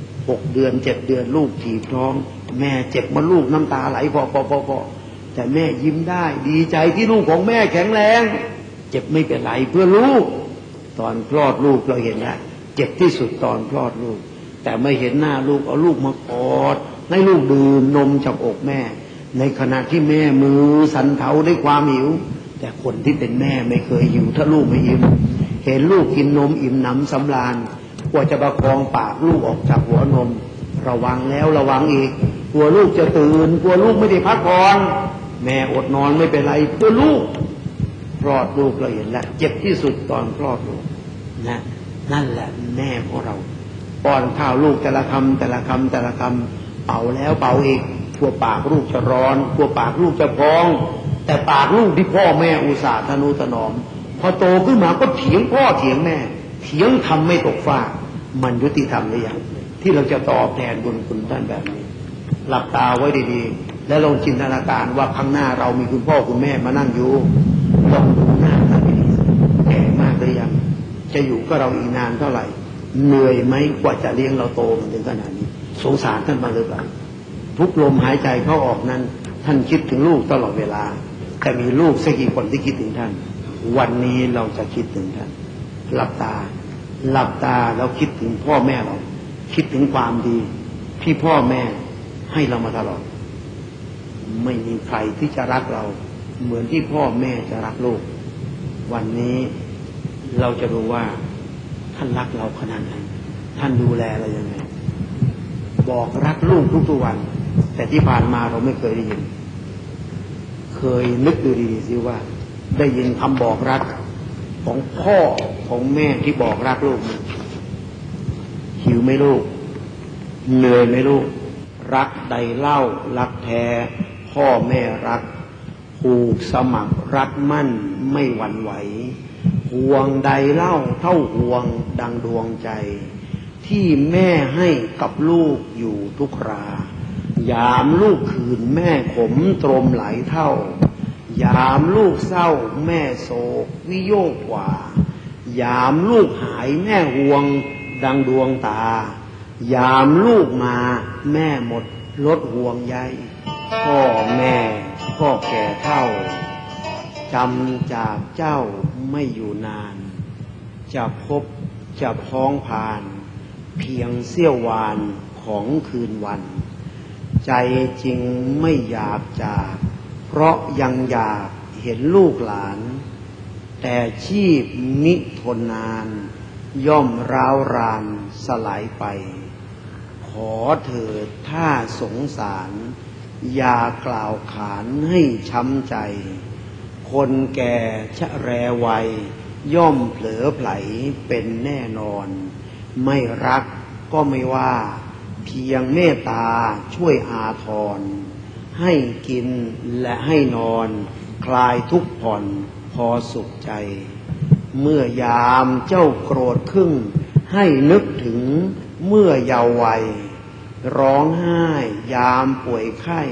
C: 6 เดือน7 เดือนลูกถีบท้องแม่เจ็บมาลูกน้ำตาไหลพอแต่แม่ยิ้มได้ดีใจที่ลูกของแม่แข็งแรงเจ็บไม่เป็นไรเพื่อลูกตอนคลอดลูกเราเห็นแล้วเจ็บที่สุดตอนคลอดลูกแต่ไม่เห็นหน้าลูกเอาลูกมากอดให้ลูกดื่มนมจากอกแม่ในขณะที่แม่มือสั่นเทาด้วยความหิวแต่คนที่เป็นแม่ไม่เคยหิวถ้าลูกไม่อิ่มเห็นลูกกินนมอิ่มหนำสำราญกว่าจะประคองปากลูกออกจากหัวนมระวังแล้วระวังอีกกลัวลูกจะตื่นกลัวลูกไม่ได้พักผ่อนแม่อดนอนไม่เป็นไรเพื่อลูกคลอดลูกเราเห็นแล้วเจ็บที่สุดตอนคลอดลูกนะนั่นแหละแม่ของเราป้อนข้าวลูกแต่ละคำแต่ละคำแต่ละคำเป่าแล้วเป่าอีกกลัวปากลูกจะร้อนกลัวปากลูกจะพองแต่ปากลูกที่พ่อแม่อุตส่าห์ทนุถนอมพอโตขึ้นมาก็เถียงพ่อเถียงแม่เถียงทำไม่ตกฟากมันยุติธรรมหรือยังที่เราจะตอบแทนบุญคุณท่านแบบนี้หลับตาไว้ดีๆแล้วลองจินตนาการว่าข้างหน้าเรามีคุณพ่อคุณแม่มานั่งอยู่ลองดูหน้าท่านดีๆแก่มากหรือยังจะอยู่กับเราอีกนานเท่าไหร่เหนื่อยไหมกว่าจะเลี้ยงเราโตมาถึงขนาดนี้สงสารท่านมาหรือเปล่าทุกลมหายใจเข้าออกนั้นท่านคิดถึงลูกตลอดเวลาแต่มีลูกสักกี่คนที่คิดถึงท่านวันนี้เราจะคิดถึงท่านหลับตาแล้วคิดถึงพ่อแม่เราคิดถึงความดีที่พ่อแม่ให้เรามาตลอดไม่มีใครที่จะรักเราเหมือนที่พ่อแม่จะรักลูกวันนี้เราจะรู้ว่าท่านรักเราขนาดไหนท่านดูแลเรายังไงบอกรักลูกทุกวันแต่ที่ผ่านมาเราไม่เคยได้ยินเคยนึกดูดีๆสิว่าได้ยินคำบอกรักของพ่อของแม่ที่บอกรักลูกหิวไหมลูกเหนื่อยไหมลูกรักใดเล่ารักแท้พ่อแม่รักผูกสมัครรักมั่นไม่หวั่นไหวห่วงใดเล่าเท่าห่วงดังดวงใจที่แม่ให้กับลูกอยู่ทุกครายามลูกคืนแม่ขมตรมหลายเท่ายามลูกเศร้าแม่โศกวิโยกกว่ายามลูกหายแม่ห่วงดังดวงตายามลูกมาแม่หมดลดห่วงใยพ่อแม่ก็แก่เท่าจำจากเจ้าไม่อยู่นานจะพบจะพ้องผ่านเพียงเสี้ยววานของคืนวันใจจริงไม่อยากจากเพราะยังอยากเห็นลูกหลานแต่ชีพนิทนนานย่อมร้าวรานสลายไปขอเถิดถ้าสงสารอย่ากล่าวขานให้ช้ำใจคนแก่ชะแรวัยย่อมเผลอไผลเป็นแน่นอนไม่รักก็ไม่ว่าเพียงเมตตาช่วยอาทรให้กินและให้นอนคลายทุกข์ผ่อนพอสุขใจเมื่อยามเจ้าโกรธขึ้นให้นึกถึงเมื่อเยาว์วัยร้องไห้ยามป่วยไข้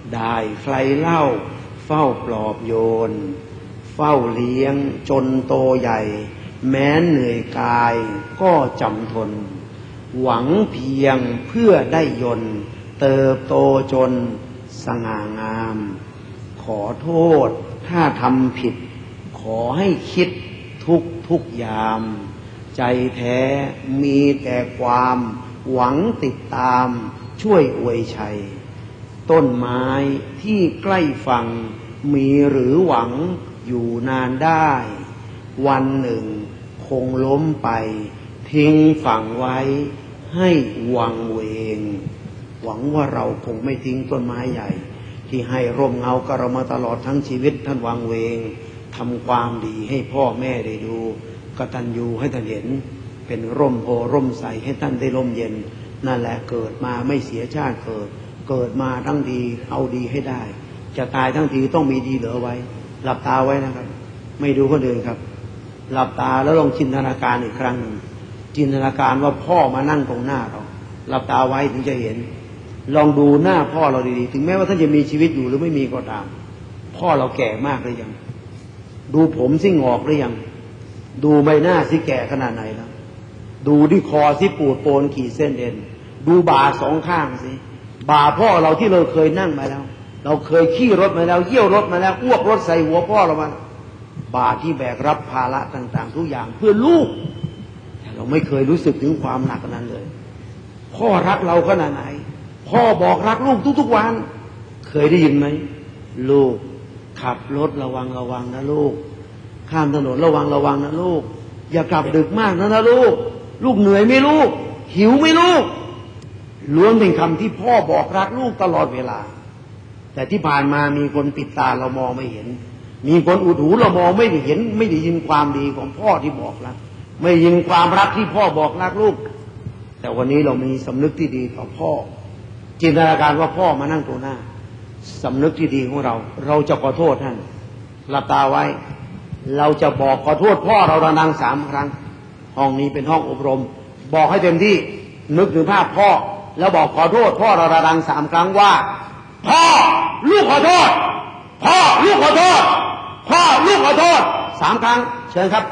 C: ได้ใครเล่าเฝ้าปลอบโยนเฝ้าเลี้ยงจนโตใหญ่แม้เหนื่อยกายก็จำทนหวังเพียงเพื่อได้ยนต์เติบโตจนสง่างามขอโทษถ้าทำผิดขอให้คิดทุกยามใจแท้มีแต่ความหวังติดตามช่วยอวยชัยต้นไม้ที่ใกล้ฝั่งมีหรือหวังอยู่นานได้วันหนึ่งคงล้มไปทิ้งฝั่งไว้ให้วังเวงหวังว่าเราคงไม่ทิ้งต้นไม้ใหญ่ที่ให้ร่มเงากับเรามาตลอดทั้งชีวิตท่านวังเวงทำความดีให้พ่อแม่ได้ดูกตัญญูให้ท่านเห็นเป็นร่มโพร่มใสให้ท่านได้ร่มเย็นนั่นแหละเกิดมาไม่เสียชาติเกิดมาทั้งดีเอาดีให้ได้จะตายทั้งทีต้องมีดีเหลือไว้หลับตาไว้นะครับไม่ดูคนอื่นครับหลับตาแล้วลองจินตนาการอีกครั้งหนึ่งจินตนาการว่าพ่อมานั่งตรงหน้าเราหลับตาไว้ถึงจะเห็นลองดูหน้าพ่อเราดีๆถึงแม้ว่าท่านจะมีชีวิตอยู่หรือไม่มีก็ตามพ่อเราแก่มากหรือยังดูผมสิงอกหรือยังดูใบหน้าสิแก่ขนาดไหนแล้วดูที่คอสิปูดโปนกี่เส้นเอ็นดูบ่าสองข้างสิบ่าพ่อเราที่เราเคยนั่งมาแล้วเราเคยขี้รถมาแล้วเยี่ยวรถมาแล้วอ้วกรถใส่หัวพ่อเรามาบ่าที่แบกรับภาระต่างๆทุกอย่างเพื่อลูกแต่เราไม่เคยรู้สึกถึงความหนักนั้นเลยพ่อรักเราขนาดไหนพ่อบอกรักลูกทุกๆวันเคยได้ยินไหมลูกขับรถระวังนะลูกข้ามถนนระวังนะลูกอย่ากลับดึกมากนะลูกเหนื่อยไหมลูกหิวไหมลูกล้วนเป็นคำที่พ่อบอกรักลูกตลอดเวลาแต่ที่ผ่านมามีคนปิดตาเรามองไม่เห็นมีคนอุดหูเรามองไม่ได้เห็นไม่ได้ยินความดีของพ่อที่บอกรักไม่ยินความรักที่พ่อบอกรักลูกแต่วันนี้เรามีสำนึกที่ดีต่อพ่อจินตนาการว่าพ่อมานั่งตัวหน้าสำนึกที่ดีของเราจะขอโทษท่านหลับตาไว้เราจะบอกขอโทษพ่อเราดังๆ3 ครั้งห้องนี้เป็นห้องอบรมบอกให้เต็มที่นึกถึงภาพพ่อแล้วบอกขอโทษพ่อเราดัง3 ครั้งว่าพ่อลูกขอโทษพ่อลูกขอโทษพ่อลูกขอโทษ3 ครั้งเชิญครับ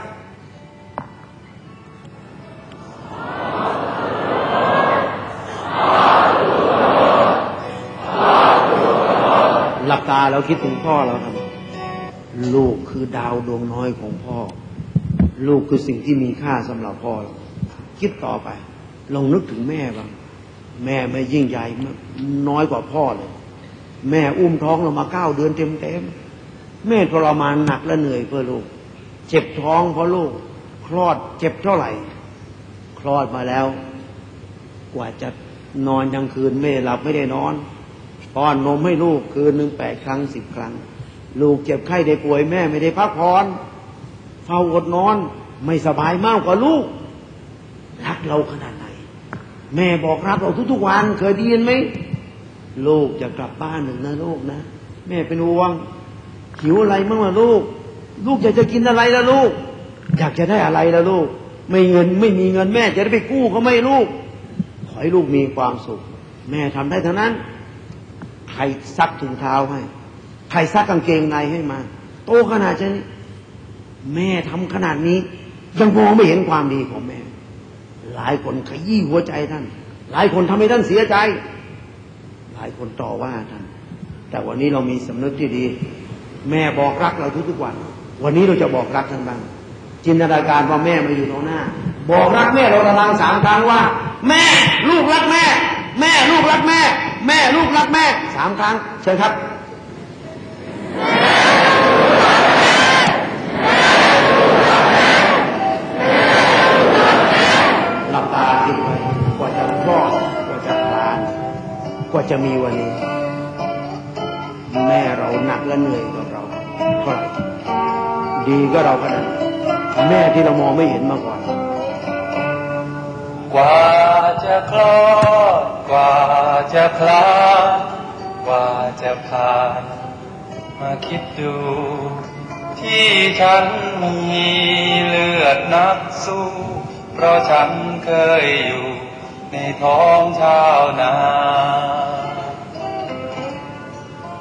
C: หลับตาแล้วคิดถึงพ่อเราครับลูกคือดาวดวงน้อยของพ่อลูกคือสิ่งที่มีค่าสำหรับพ่อเราคิดต่อไปลองนึกถึงแม่บ้างแม่ไม่ยิ่งใหญ่น้อยกว่าพ่อเลยแม่อุ้มท้องเรามา9 เดือนเต็มแม่ทรมานหนักและเหนื่อยเพื่อลูกเจ็บท้องเพราะลูกคลอดเจ็บเท่าไหร่คลอดมาแล้วกว่าจะนอนกลางคืนไม่หลับไม่ได้นอนป้อนนมให้ลูกคืนนึง8 ครั้ง10 ครั้งลูกเจ็บไข้ได้ป่วยแม่ไม่ได้พักผ่อนเฝ้าอดนอนไม่สบายมากกว่าลูกรักเราขนาดไหนแม่บอกรักเราทุกๆวันเคยได้ยินไหมลูกจะกลับบ้านหนึ่งนะลูกนะแม่เป็นห่วงหิวอะไรบ้างล่ะลูกอยากจะกินอะไรล่ะลูกอยากจะได้อะไรล่ะลูกไม่มีเงินแม่จะได้ไปกู้เขาไม่ลูกขอให้ลูกมีความสุขแม่ทำได้เท่านั้นใครซักถุงเท้าให้ใครซักกางเกงในให้มาโตขนาดนี้แม่ทำขนาดนี้ยังมองไม่เห็นความดีของแม่หลายคนขยี้หัวใจท่านหลายคนทำให้ท่านเสียใจหลายคนต่อว่าท่านแต่วันนี้เรามีสำนึกที่ดีแม่บอกรักเราทุกๆวันวันนี้เราจะบอกรักท่านบ้างจินตนาการว่าแม่มาอยู่ตรงหน้าบอกรักแม่เราดัง3 ครั้งว่าแม่ลูกรักแม่แม่ลูกรักแม่แม่ลูกรักแม่3 ครั้งเชิญครับหลับตาคิดไว้กว่าจะคลอดกว่าจะคลานกว่าจะมีวันนี้แม่เราหนักและเหนื่อยกับเราเท่าไหร่ดีก็เราขนาดแม่ที่เรามองไม่เห็นมาก่อน
H: กว่าจะคลอดกว่าจะคลานกว่าจะผ่านมาคิดดูที่ฉันมีเลือดนักสู้เพราะฉันเคยอยู่ในท้องชาวนา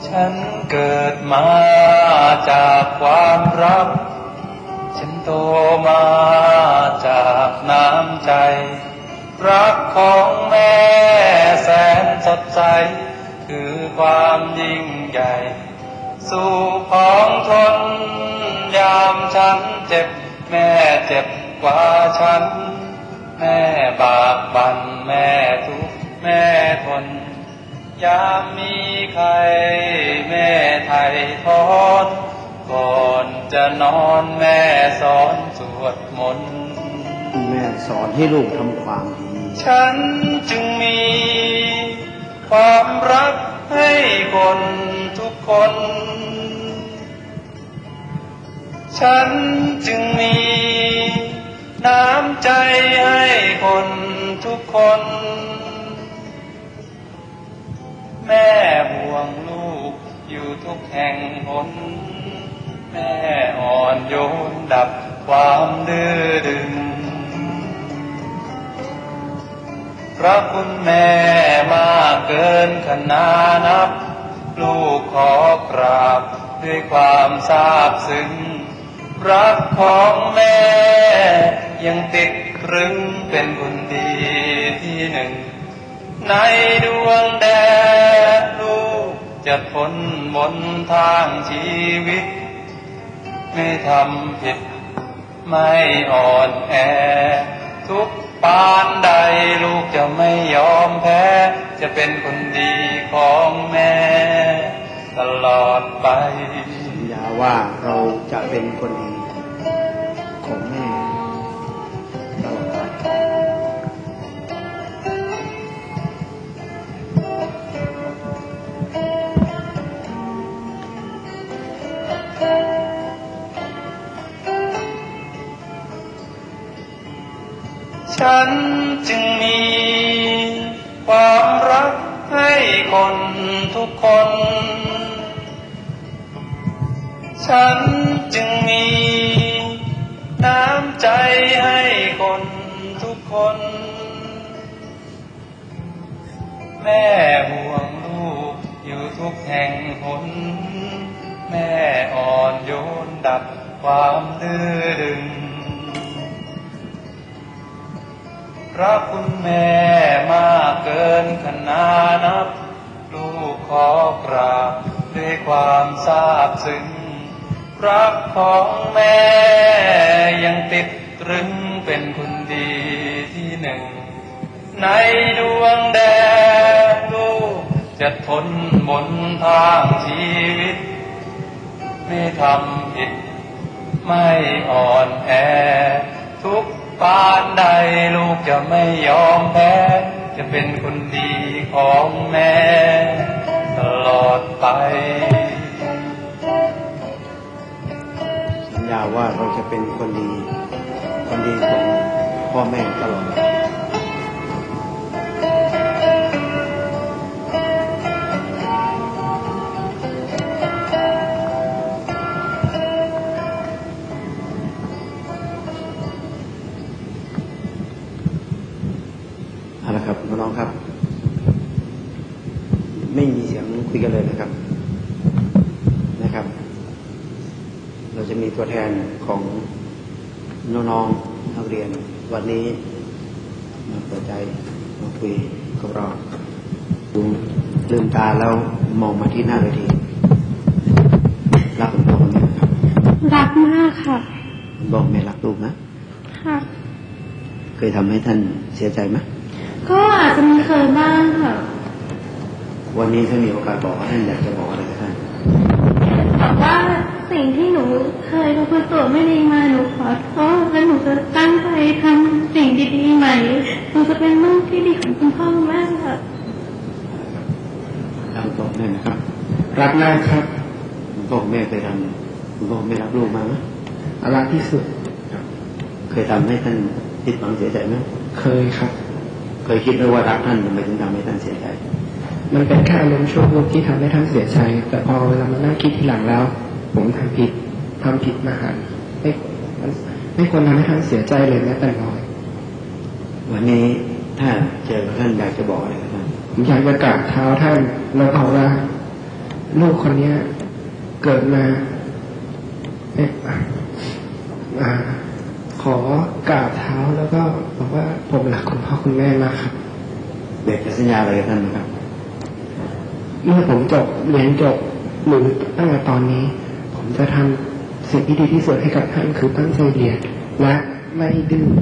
H: ฉันเกิดมาจากความรักฉันโตมาจากน้ำใจรักของแม่แสนสดใสคือความยิ่งใหญ่สู่ของทนยามฉันเจ็บแม่เจ็บกว่าฉันแม่บากบั่นแม่ทุกข์แม่ทนยามมีใครแม่ไถ่ถอนก่อนจะนอนแม่สอนสวดมนต์
C: แม่สอนให้ลูกทำความดี
H: ฉันจึงมีความรักให้คนทุกคนฉันจึงมีน้ำใจให้คนทุกคนแม่ห่วงลูกอยู่ทุกแห่งหนแม่อ่อนโยนดับความดื้อดึงพระคุณแม่มากเกินขนานับลูกขอกราบด้วยความซาบซึ้งรักของแม่ยังติดตรึงเป็นคนดีที่หนึ่งในดวงแดนลูกจะพ้นมนทางชีวิตไม่ทำผิดไม่อ่อนแอทุกปานใดลูกจะไม่ยอมแพ้จะเป็นคนดีของแม่ตลอดไป
C: สัญญาว่าเราจะเป็นคนดีของแม่ตลอดไป
H: ฉันจึงมีความรักให้คนทุกคนฉันจึงมีน้ำใจให้คนทุกคนแม่ห่วงลูกอยู่ทุกแห่งหนแม่อ่อนโยนดับความดื้อดึงพระคุณแม่มากเกินขนานับลูกขอกราบด้วยความซาบซึ้งรักของแม่ยังติดตรึงเป็นคนดีที่หนึ่งในดวงแดนลูกจะทนบนทางชีวิตไม่ทำผิดไม่อ่อนแอทุกปานใดลูกจะไม่ยอมแพ้จะเป็นคนดีของแม่ตลอดไป
C: สัญญาว่าเราจะเป็นคนดีของพ่อแม่ตลอดเอาละครับน้องๆครับไม่มีเสียงคุยกันเลยนะครับเราจะมีตัวแทนของน้องๆนักเรียนวันนี้มาเปิดใจมาคุยกับเราลืมตาแล้วมองมาที่หน้าเวทีรักคุณพ่อคุณแม่ครับ
E: รักมากค่ะ
C: บอกแม่รักลูกนะ
E: ค่ะ
C: เคยทำให้ท่านเสียใจไหม
E: ก็อาจจะมีเคยบ้างค่ะ
C: วันนี้ถ้ามีโอกาสบอกท่านอยากจะบอกอะไรกับท่าน
E: บอกว่าสิ่งที่หนูเคยทำตัวไม่ดีมาหนูขอโทษและหนูจะตั้งใจทำสิ่งดีๆใหม่หนูจะเป็นลูกที่ดีของคุณพ่อคุณแม่ค่ะ
C: เราตอบได้นะครับ
I: รักมากครับ
C: คุณพ่อคุณแม่เคยทำคุณพ่อคุณแม่รักลูกมาไหม
I: รักที่สุด
C: เคยทำให้ท่านผิดหวังเสียใจไหม
I: เคยครับ
C: เคยคิดไหมว่ารักท่านทำไมถึงทำให้ท่านเสียใจ
I: มันเป็นแค่อารมณ์ชั่ววูบที่ทำให้ท่านเสียใจแต่พอเวลามานั่งคิดทีหลังแล้วผมทำผิดมหันต์ไม่ควรทำให้ท่านเสียใจเลยแม้แต่น้อย
C: วันนี้ถ้าเจอท่านอยากจะบอกอะไรกับท่าน
I: ผมอยากจะกราบเท้าท่านแล้วบอกว่าลูกคนเนี้ยเกิดมาขอกราบเท้าแล้วก็บอกว่าผมรักคุณพ่อคุณแม่มากครับ
C: เด็กจะสัญญาอะไรกับท่านครับ
I: เมื่อผมเรียนจบหรือตั้งแต่ตอนนี้ผมจะทำสิ่งที่ดีที่สุดให้กับท่านคือตั้งใจเรียนและไม่ดื้อ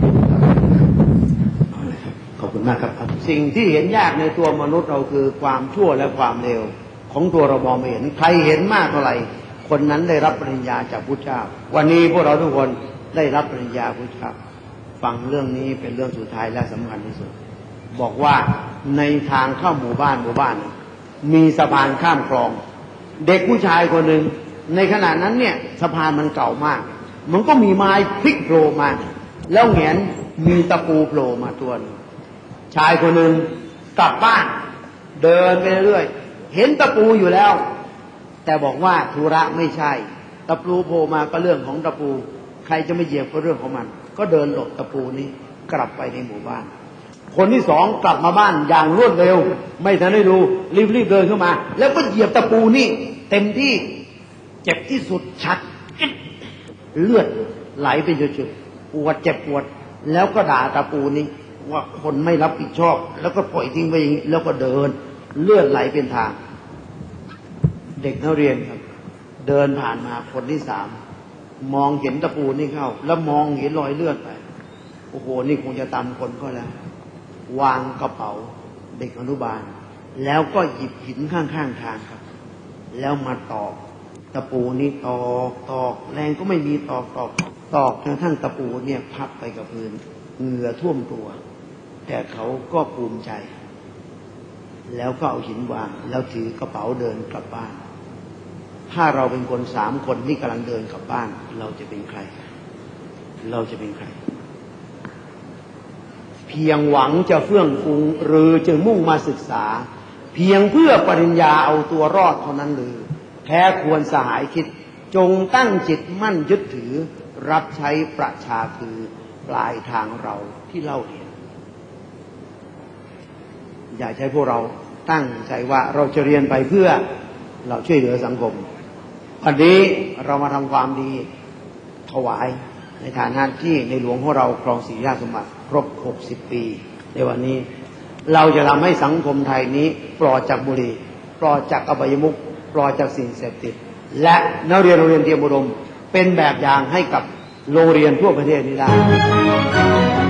C: ขอบคุณมากครับสิ่งที่เห็นยากในตัวมนุษย์เราคือความชั่วและความเลวของตัวเรามองไม่เห็นใครเห็นมากเท่าไหร่คนนั้นได้รับปริญญาจากพุทธเจ้าวันนี้พวกเราทุกคนได้รับปริญญาพุทธเจ้าฟังเรื่องนี้เป็นเรื่องสุดท้ายและสำคัญที่สุดบอกว่าในทางเข้าหมู่บ้านมีสะพานข้ามคลองเด็กผู้ชายคนหนึ่งในขณะนั้นเนี่ยสะพานมันเก่ามากมันก็มีไม้พลิกโผล่มาแล้วแหงมีตะปูโผล่มาตัวนึงชายคนหนึ่งกลับบ้านเดินไปเรื่อยเห็นตะปูอยู่แล้วแต่บอกว่าธุระไม่ใช่ตะปูโผล่มาก็เรื่องของตะปูใครจะไม่เหยียบก็เรื่องของมันก็เดินหลบตะปูนี้กลับไปในหมู่บ้านคนที่สองกลับมาบ้านอย่างรวดเร็วไม่ทันได้ดูรีบเดินเข้ามาแล้วก็เหยียบตะปูนี่เต็มที่เจ็บที่สุดชัดเลือดไหลไปจุดๆปวดเจ็บปวดแล้วก็ด่าตะปูนี้ว่าคนไม่รับผิดชอบแล้วก็ปล่อยทิ้งไว้อย่างนี้แล้วก็เดินเลือดไหลเป็นทางเด็กนักเรียนครับเดินผ่านมาคนที่สามมองเห็นตะปูนี่เข้าแล้วมองเห็นรอยเลือดไปโอ้โหนี่คงจะตามคนก็แล้ววางกระเป๋าเด็กอนุบาลแล้วก็หยิบหินข้างทางครับแล้วมาตอกตะปูนี่ตอกแรงก็ไม่มีตอกจนทั้งตะปูเนี่ยพับไปกับพื้นเหงื่อท่วมตัวแต่เขาก็ภูมิใจแล้วก็เอาหินวางแล้วถือกระเป๋าเดินกลับบ้านถ้าเราเป็นคน3 คนที่กำลังเดินกลับบ้านเราจะเป็นใครเพียงหวังจะเฟื่องฟูหรือจะมุ่งมาศึกษาเพียงเพื่อปริญญาเอาตัวรอดเท่านั้นหรือแท้ควรสหายคิดจงตั้งจิตมั่นยึดถือรับใช้ประชาคือปลายทางเราที่เล่าเรียนอยากให้พวกเราตั้งใจว่าเราจะเรียนไปเพื่อเราช่วยเหลือสังคมวันนี้เรามาทำความดีถวายในฐานะที่ในหลวงของเราครองศรีราชสมบัติครบ60 ปีในวันนี้เราจะทำให้สังคมไทยนี้ปลอดจากบุหรี่ปลอดจากอบายมุขปลอดจากสิ่งเสพติดและนักเรียนโรงเรียนเตรียมอุดมเป็นแบบอย่างให้กับโรงเรียนทั่วประเทศนี้ได้